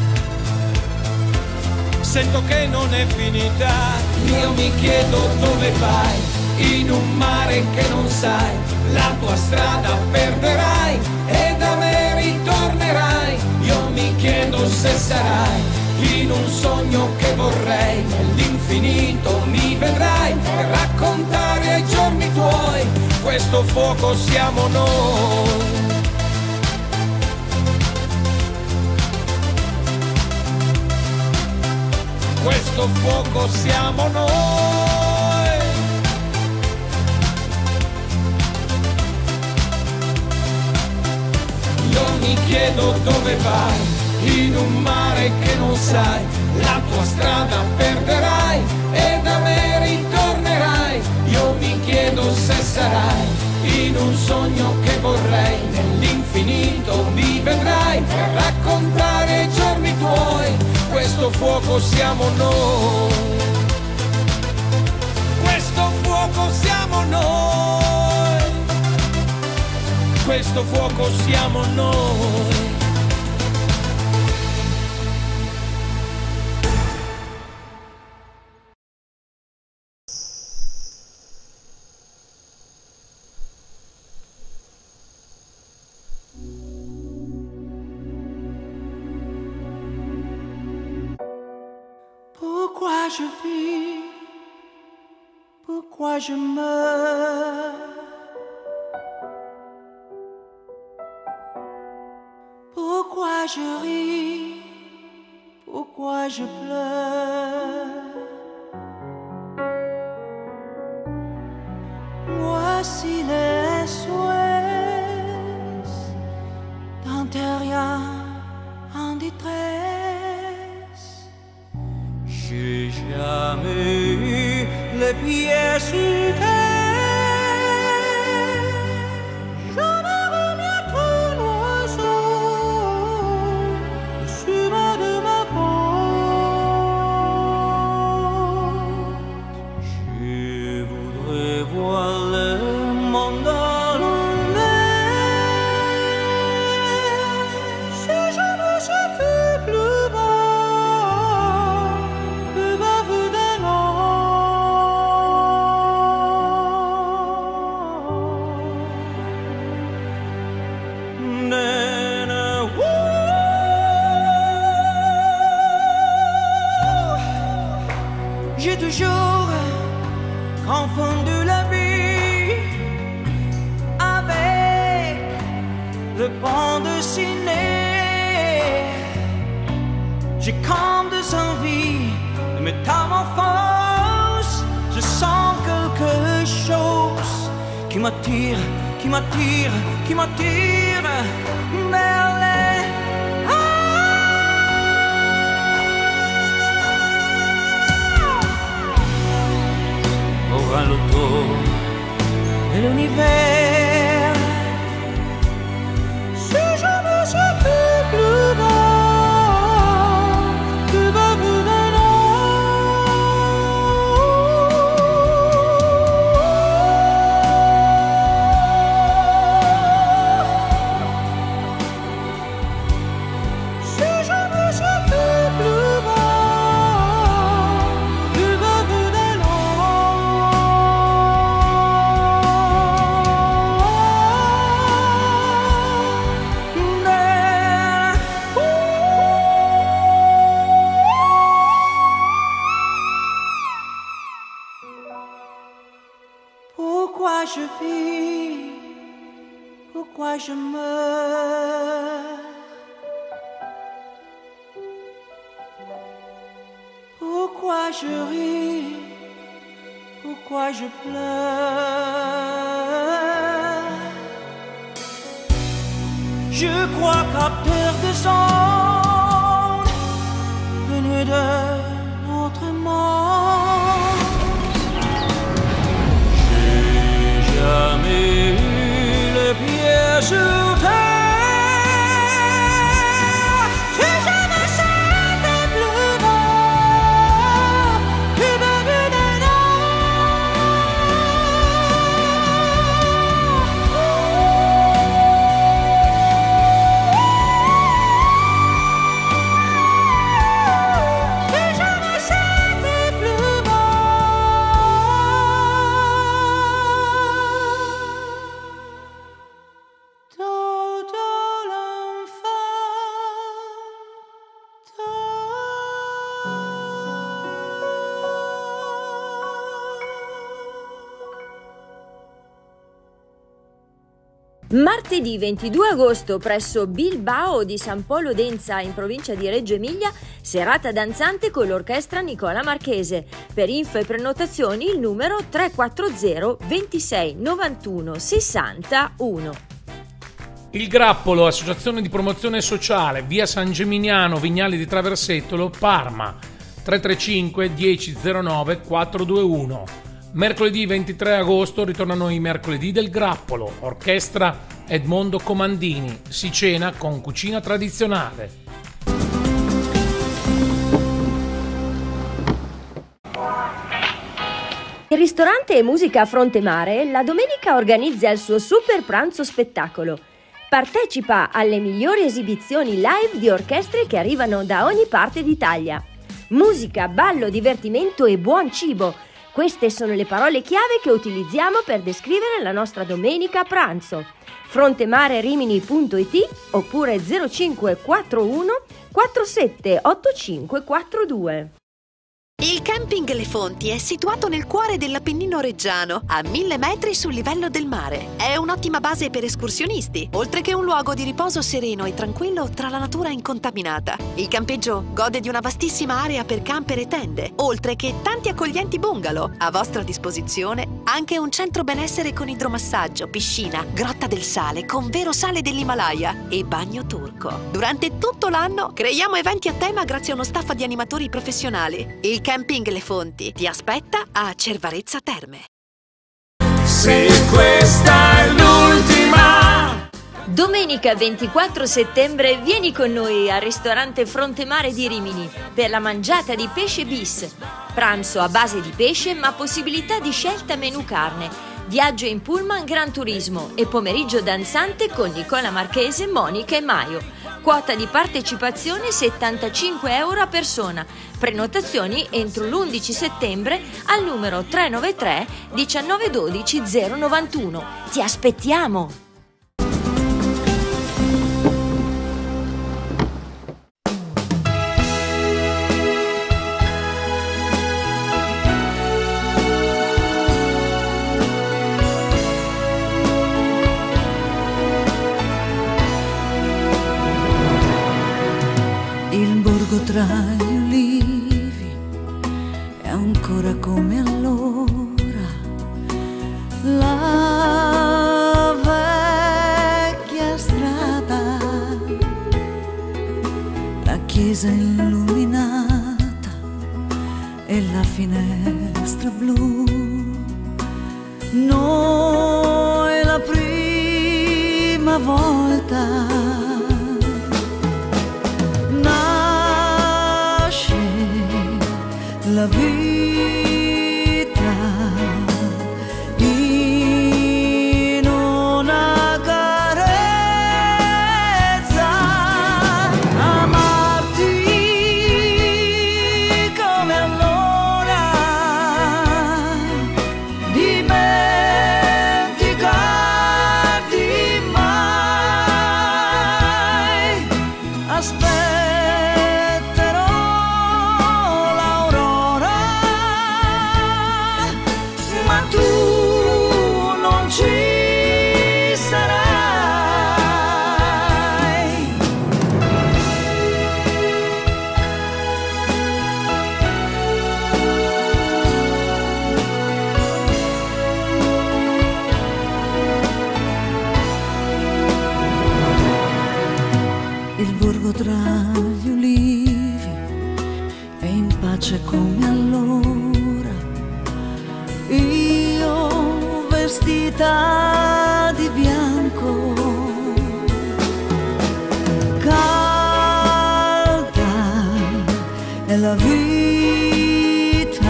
sento che non è finita. Io mi chiedo dove vai, in un mare che non sai, la tua strada perderai e da me ritornerai. Io mi chiedo se sarai in un sogno che vorrei, nell'infinito mi vedrai per raccontare i giorni tuoi. Questo fuoco siamo noi. Questo fuoco siamo noi. Io mi chiedo dove vai, in un mare che non sai, la tua strada perderai e da me ritornerai. Io mi chiedo se sarai in un sogno che vorrei, nell'infinito mi vedrai per raccontare i giorni tuoi. Questo fuoco siamo noi. Questo fuoco siamo noi. Questo fuoco siamo noi. Pourquoi je vis, pourquoi je meurs, pourquoi je ris, pourquoi je pleure. Voici les SOS d'un terrien en détresse. J'ai jamais eu les pieds sur terre. Jamais remis ton oiseau sur de ma porte. Je voudrais voir le monde à l'envers. Si je ne sais plus bas. J'ai toujours confondu la vie avec le bande dessinée. J'ai comme des envies de métamorphose. Je sens quelque chose qui m'attire, qui m'attire, qui m'attire vers les... pourquoi je meurs? Pourquoi je ris? Pourquoi je pleure? Je crois capteur de sonde venu de notre monde. J'ai jamais eu le pied sur terre. J'ai jamais senti plus beau, plus beau que des J'ai jamais senti plus beau. Todo Martedì 22 agosto presso Bilbao di San Polo d'Enza in provincia di Reggio Emilia, serata danzante con l'orchestra Nicola Marchese. Per info e prenotazioni il numero 340 26 91 61. Il Grappolo, associazione di promozione sociale, via San Gemignano, Vignali di Traversettolo, Parma, 335 1009 421. Mercoledì 23 agosto ritornano i mercoledì del Grappolo, orchestra Edmondo Comandini, si cena con cucina tradizionale. Il ristorante e musica a Fronte Mare la domenica organizza il suo super pranzo spettacolo. Partecipa alle migliori esibizioni live di orchestre che arrivano da ogni parte d'Italia. Musica, ballo, divertimento e buon cibo. Queste sono le parole chiave che utilizziamo per descrivere la nostra domenica a pranzo. frontemarerimini.it oppure 0541 478542. Il camping Le Fonti è situato nel cuore dell'Appennino reggiano, a 1000 metri sul livello del mare. È un'ottima base per escursionisti, oltre che un luogo di riposo sereno e tranquillo tra la natura incontaminata. Il campeggio gode di una vastissima area per camper e tende, oltre che tanti accoglienti bungalow. A vostra disposizione anche un centro benessere con idromassaggio, piscina, grotta del sale con vero sale dell'Himalaya e bagno turco. Durante tutto l'anno creiamo eventi a tema grazie a uno staff di animatori professionali. Il Camping Le Fonti ti aspetta a Cervarezza Terme. Se questa è l'ultima. Domenica 24 settembre vieni con noi al ristorante Fronte Mare di Rimini per la mangiata di pesce bis. Pranzo a base di pesce ma possibilità di scelta menù carne. Viaggio in pullman Gran Turismo e pomeriggio danzante con Nicola Marchese, Monica e Maio. Quota di partecipazione 75 euro a persona. Prenotazioni entro l'11 settembre al numero 393 1912 091. Ti aspettiamo! Tra gli ulivi è ancora come allora, la vecchia strada, la chiesa illuminata e la finestra blu. Noi la prima volta la vita in una carezza, amarti come allora, dimenticarti mai. Tu non ci sarai. il borgo tra gli ulivi è in pace come allora, io vestita di bianco, calda è la vita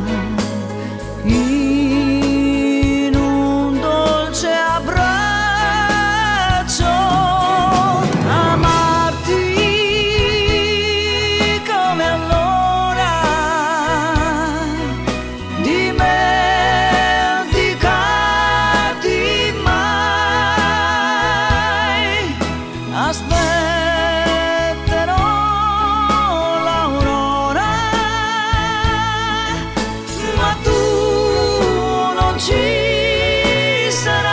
in un dolce abbraccio, amarti come allora, dimenticarti mai, aspetterò l'aurora, ma tu non ci sarai.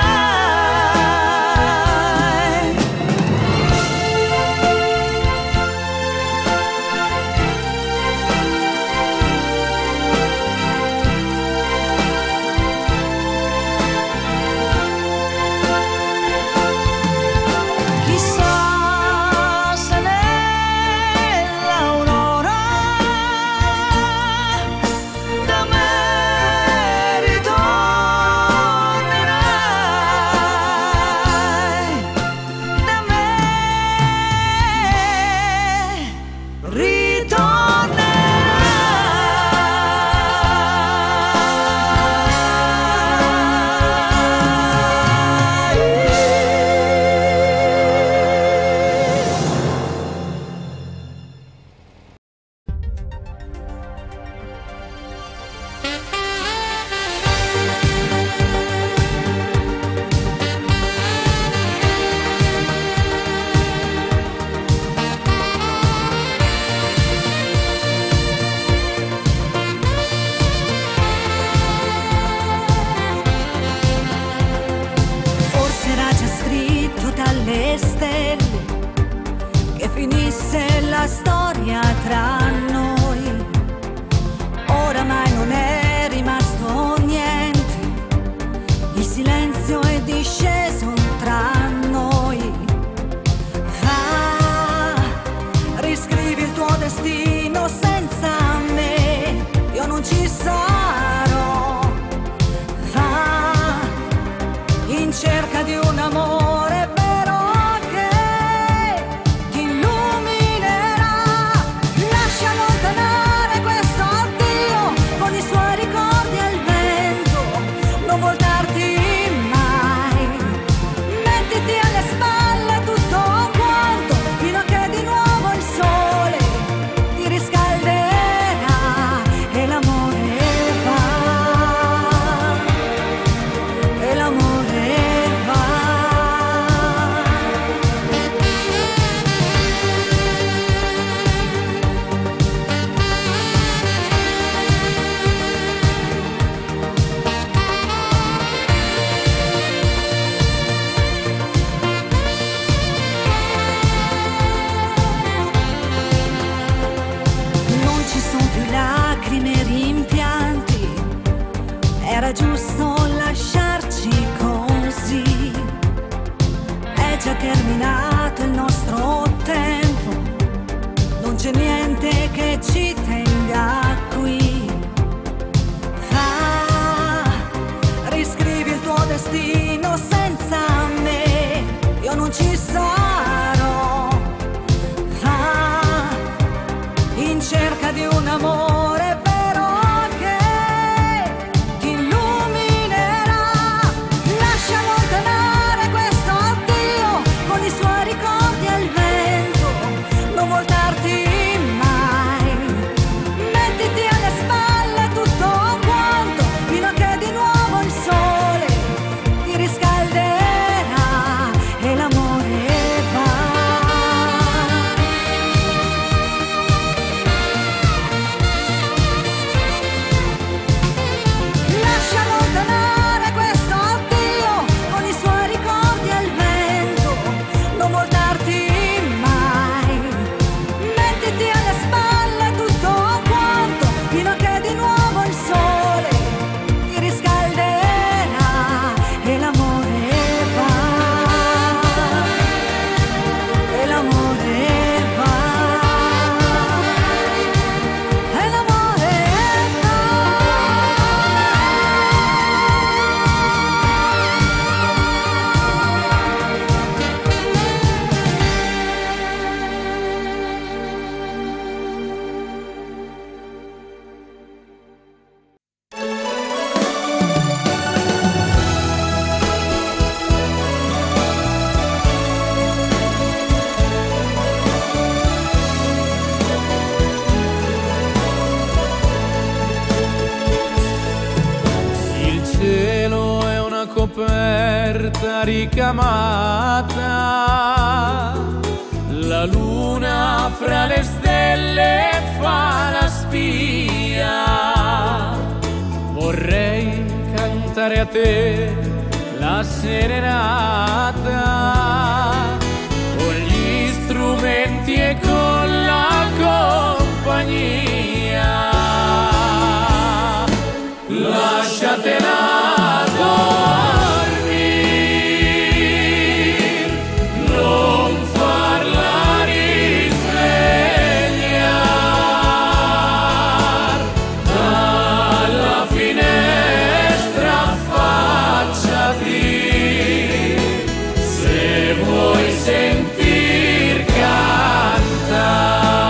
Chissà se nell'aurora da me ritornerai, da me forse era già scritto dalle stelle che finisse la storia tra noi. Oramai non è rimasto niente, il silenzio è disceso tra noi. Va, riscrivi il tuo destino senza me, io non ci sarò. Va, in cerca di un amore vero che ti illuminerà. Lascia deserta ricamata, la luna fra le stelle fa la spia. Vorrei cantare a te la serenata, con gli strumenti e con la compagnia. Lasciatela dormir, non farla risvegliar, dalla finestra affacciati, se vuoi sentir cantare.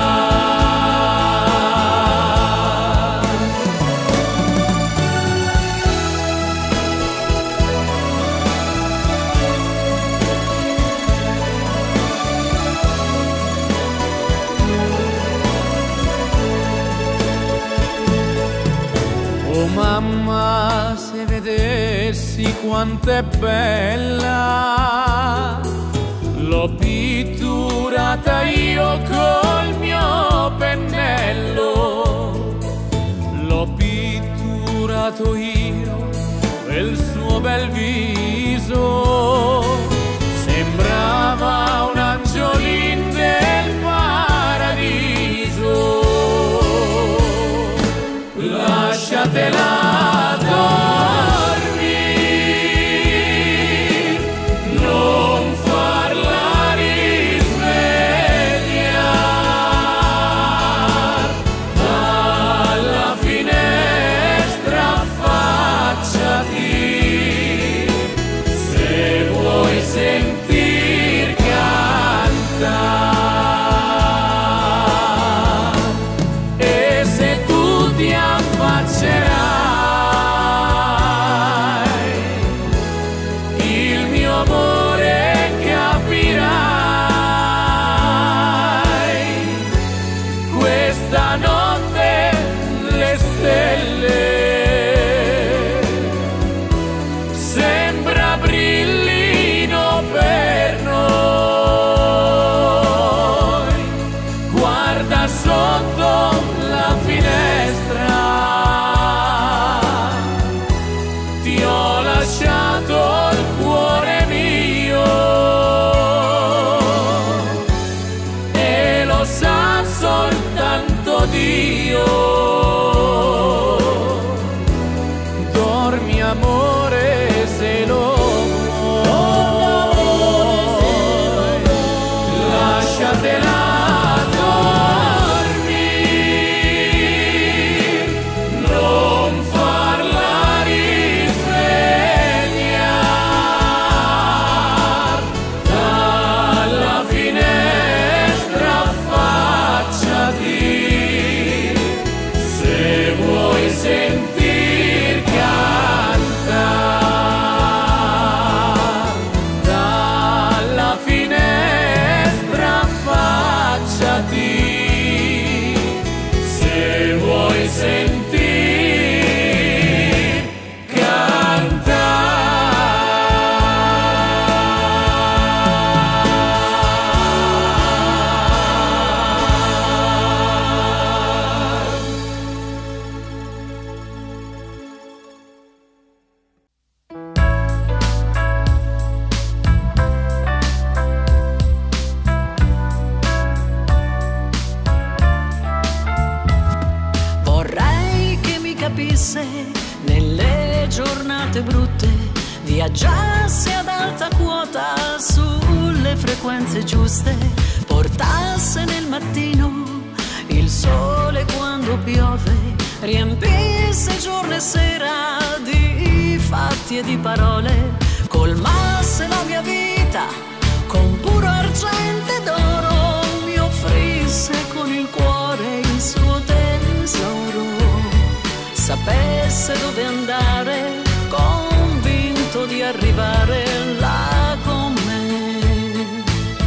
Oh mamma, se vedessi quanto è bella, l'ho pitturata io col mio pennello, l'ho pitturato io quel suo bel viso, sembrava un angiolin del paradiso. Lasciatela dormir, non farla risvegliar, dalla finestra affacciati, se vuoi sentir cantare. E se tu ti affaccerai, il mio amore capirai. Questa notte le stelle sembra brillino per noi. Guarda sotto la finestra, ti ho lasciato il cuore mio, e lo sa soltanto Dio. Dormi amore se lo vuoi, lasciatela dormir, non farla risvegliar, dalla finestra affacciati, se vuoi sentir cantare, dalla finestra affacciati, se vuoi sentir Vorrei che mi capisse nelle giornate brutte, viaggiasse ad alta quota sulle frequenze giuste, portasse nel mattino il sole quando piove, riempisse giorno e sera di fatti e di parole, colmasse la mia vita con puro argento ed oro, mi offrisse con il cuore il suo tesoro, sapesse dove andare, convinto di arrivare là con me.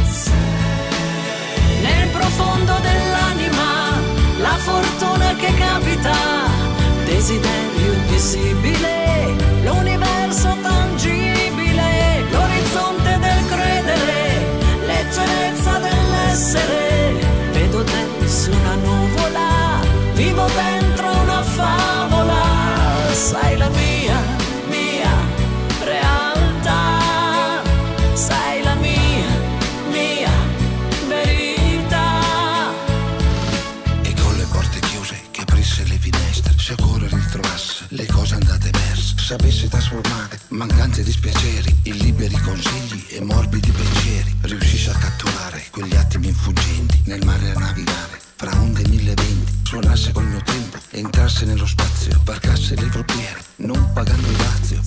Nel profondo dell'anima la fortuna che capita, desiderio invisibile, l'universo tangibile, fuggenti nel mare a navigare, fra onde 1020, suonasse col mio tempo, entrasse nello spazio, varcasse le frontiere, non pagando il dazio.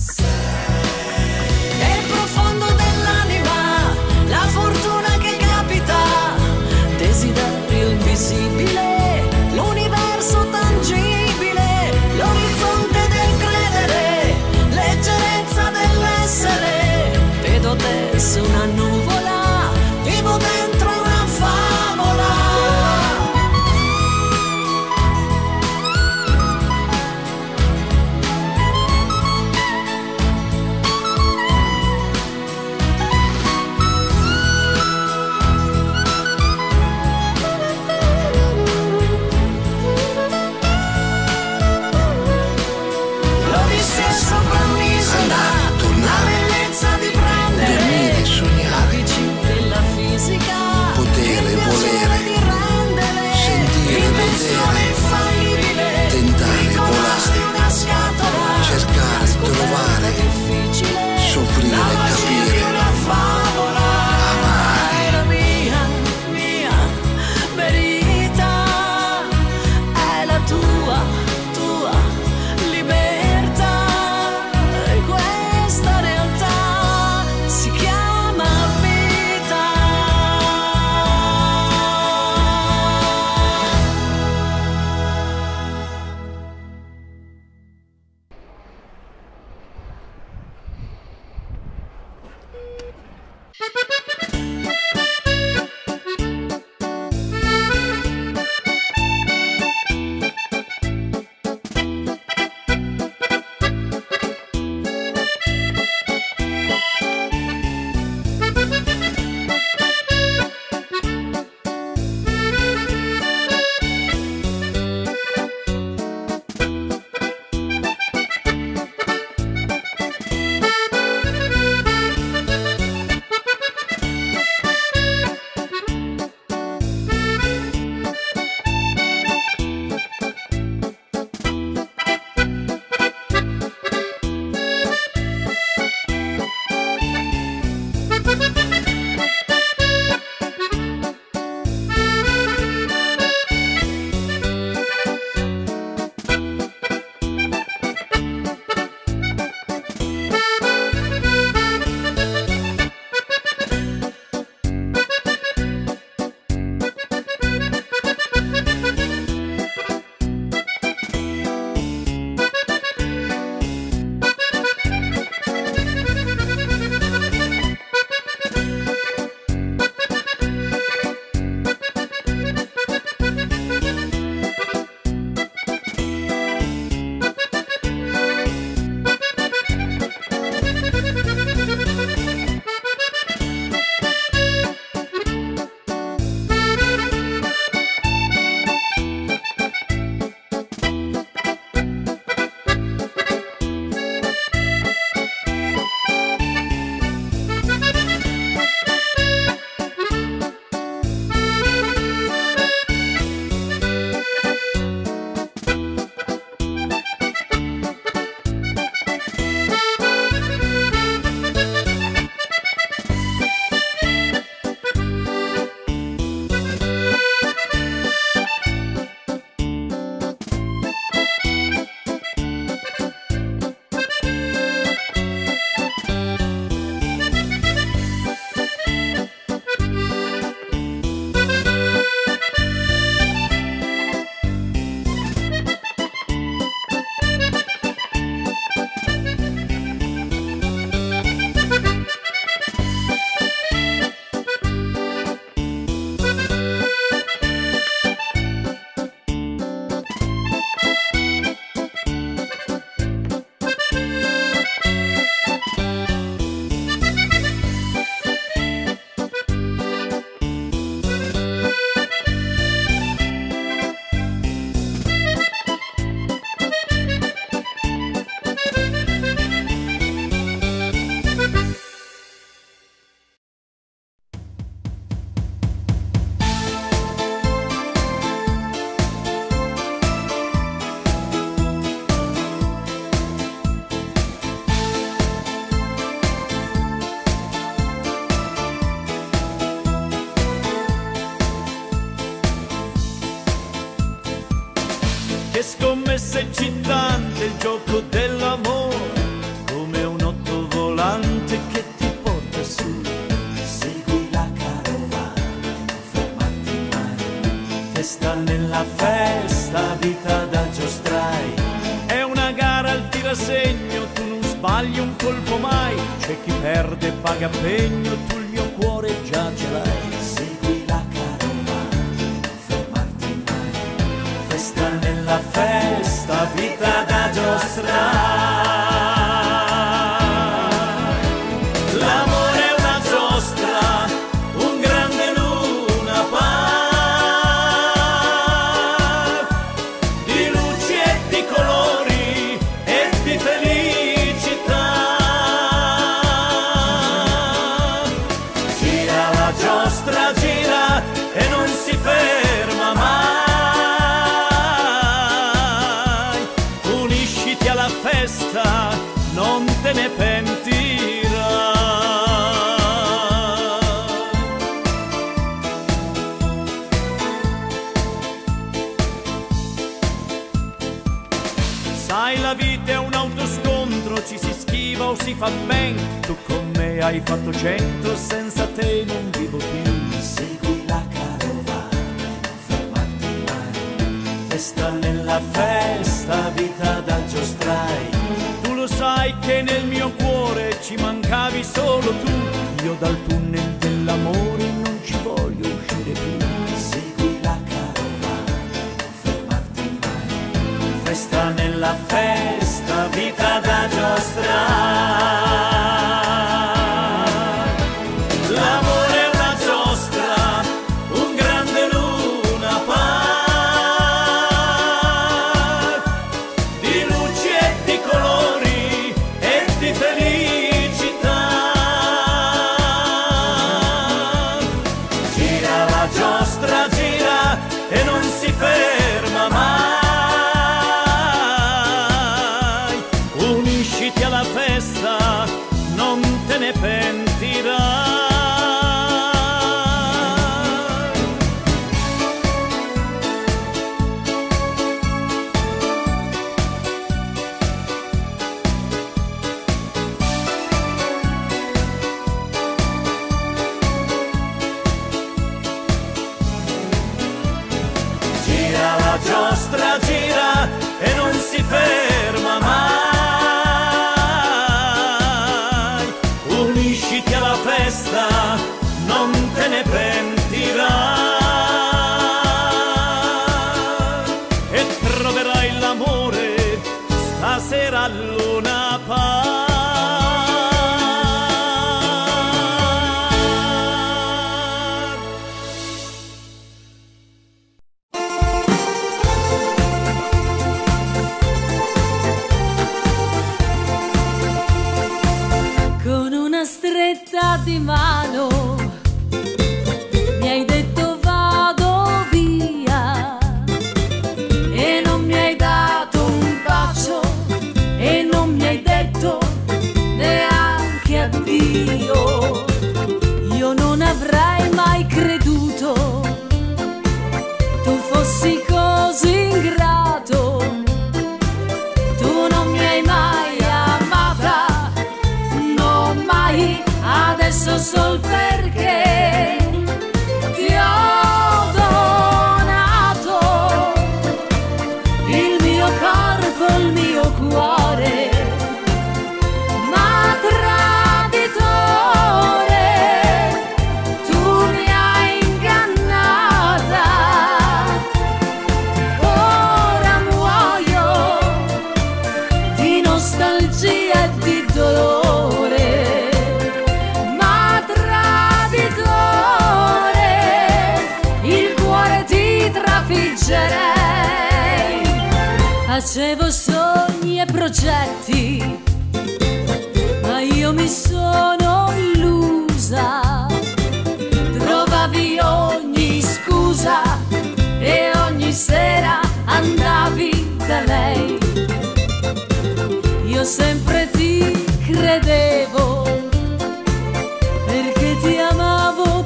Nel profondo dell'anima, la fortuna che capita, desiderio invisibile, l'universo tangibile, l'orizzonte del credere, leggerezza dell'essere, vedo te su una nuvola, vivo dentro una favola. che scommesse eccitanti, il gioco dell'amore, come un otto volante che ti porta su. Segui la carovana, non fermarti mai. Festa nella festa, vita da giostrai. È una gara al tirasegno, tu non sbagli un colpo mai. C'è chi perde e paga pegno, tu il mio cuore già ce l'hai. Segui la carovana, non fermarti mai. Festa nella festa, vita da giostrai. L'amore è una giostra, un grande luna par, di luci e di colori e di felicità. Gira la giostra, gira e non si ferma mai. Unisciti alla festa, non te ne pentirai. Sai, la vita è un autoscontro, ci si schiva o si fa ben. Tu con me hai fatto 100, senza te non vivo più. Segui la carovana, non fermarti mai. Festa nella festa, vita da giostrai. Tu lo sai che nel mio cuore ci mancavi solo tu. Io dal tunnel dell'amore non ci voglio uscire più. Segui la carovana, non fermarti mai. Festa nella festa, vita da giostrai. L'amore è una giostra, un grande luna par, di luci e di colori e di felicità. Gira la giostra, gira e non si ferma mai. Unisciti alla festa, non te ne pentirai. Gira la giostra, gira e non si ferma mai. Unisciti alla festa, non te ne pentirai. E troverai l'amore stasera a Luna Park. Con una stretta di mano mi hai detto vado via e non mi hai dato un bacio e non mi hai detto neanche addio. Io non avrei mai creduto tu fossi così ingrato. Tu non mi hai mai amata, no mai, adesso sol perché ti ho donato il mio corpo, il mio cuore, ma traditore tu mi hai ingannata. Ora muoio di nostalgia e di dolore, ma traditore il cuore ti trafiggerei. Facevo sogni e progetti, ma io mi sono illusa. Trovavi ogni scusa e ogni sera andavi da lei. Io sempre ti credevo perché ti amavo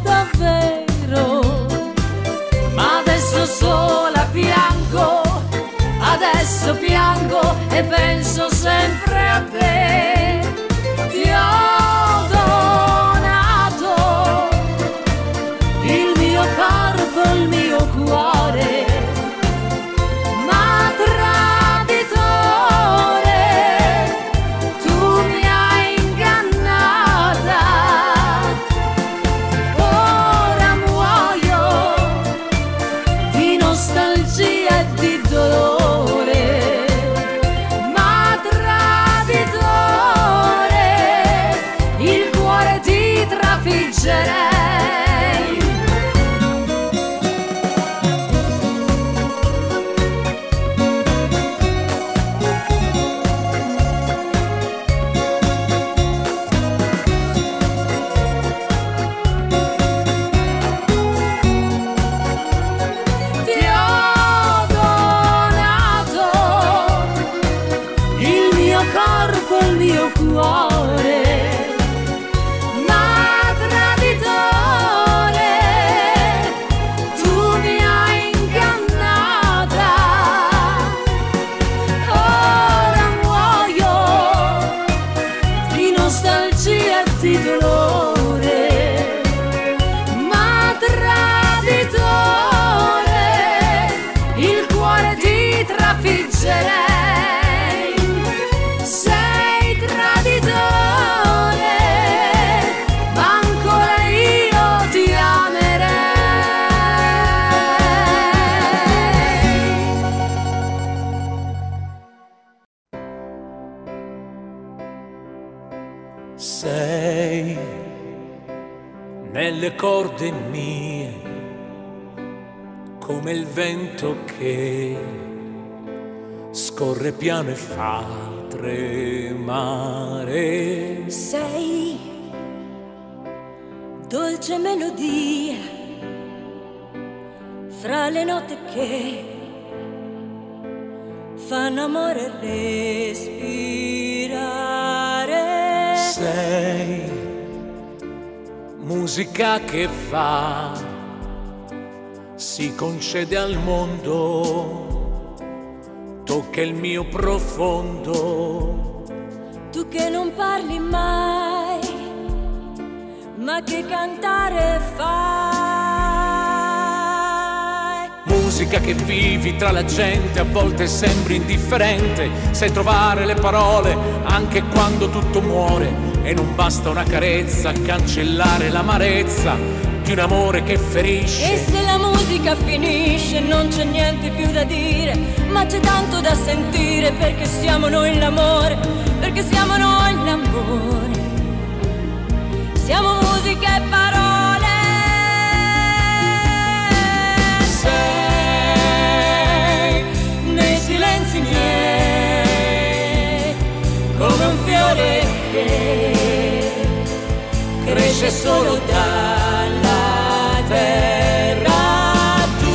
davvero, ma adesso sola piango, adesso adesso piango e penso sempre a te. Ti ho donato il mio corpo, il mio cuore, ma traditore tu mi hai ingannata. Ora muoio di nostalgia e di dolore, ma traditore il cuore ti trafiggerei. Ti ho donato il mio corpo, il mio cuore, ma traditore tu mi hai ingannata. Ora muoio di nostalgia e di dolore, ma traditore il cuore ti trafiggerei. Sei traditore, ma ancora io ti amerei. Sei nelle corde mie come il vento che scorre piano e fa tremare. Sei dolce melodia fra le note che fanno amore respirare. Sei musica che fa, si concede al mondo, tocca il mio profondo. Tu che non parli mai, ma che cantare fai. Musica che vivi tra la gente, a volte sembri indifferente, sai trovare le parole anche quando tutto muore, e non basta una carezza a cancellare l'amarezza di un amore che ferisce. E se la musica finisce non c'è niente più da dire, ma c'è tanto da sentire, perché siamo noi l'amore, perché siamo noi l'amore. Siamo musica e parole. Sei nei silenzi miei come un fiore che cresce solo dalla terra. Tu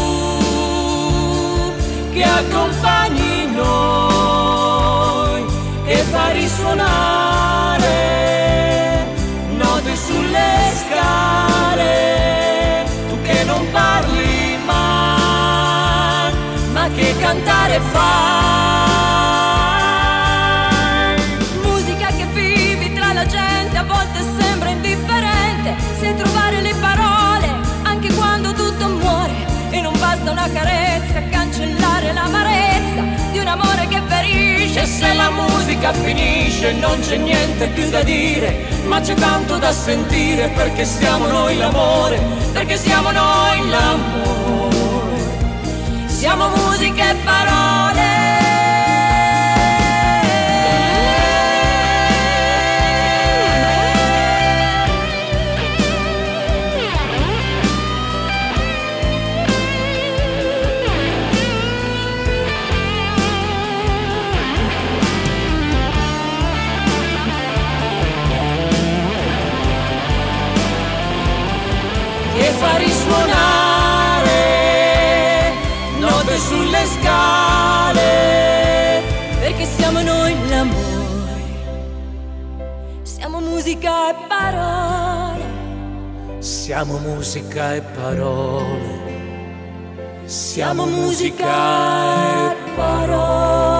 che accompagni noi e fai risuonare note sulle scale. Tu che non parli mai, ma che cantare fai. Musica che vivi tra la gente, a volte sembra indifferente, sai trovare le parole anche quando tutto muore, e non basta una carezza a cancellare l'amarezza di un amore che ferisce. E se la musica finisce non c'è niente più da dire, ma c'è tanto da sentire, perché siamo noi l'amore, perché siamo noi l'amore. Siamo musica e parole. Che fa risuonare note sulle scale, perché siamo noi l'amore. Siamo musica e parole. Siamo musica e parole. Siamo musica e parole. parole.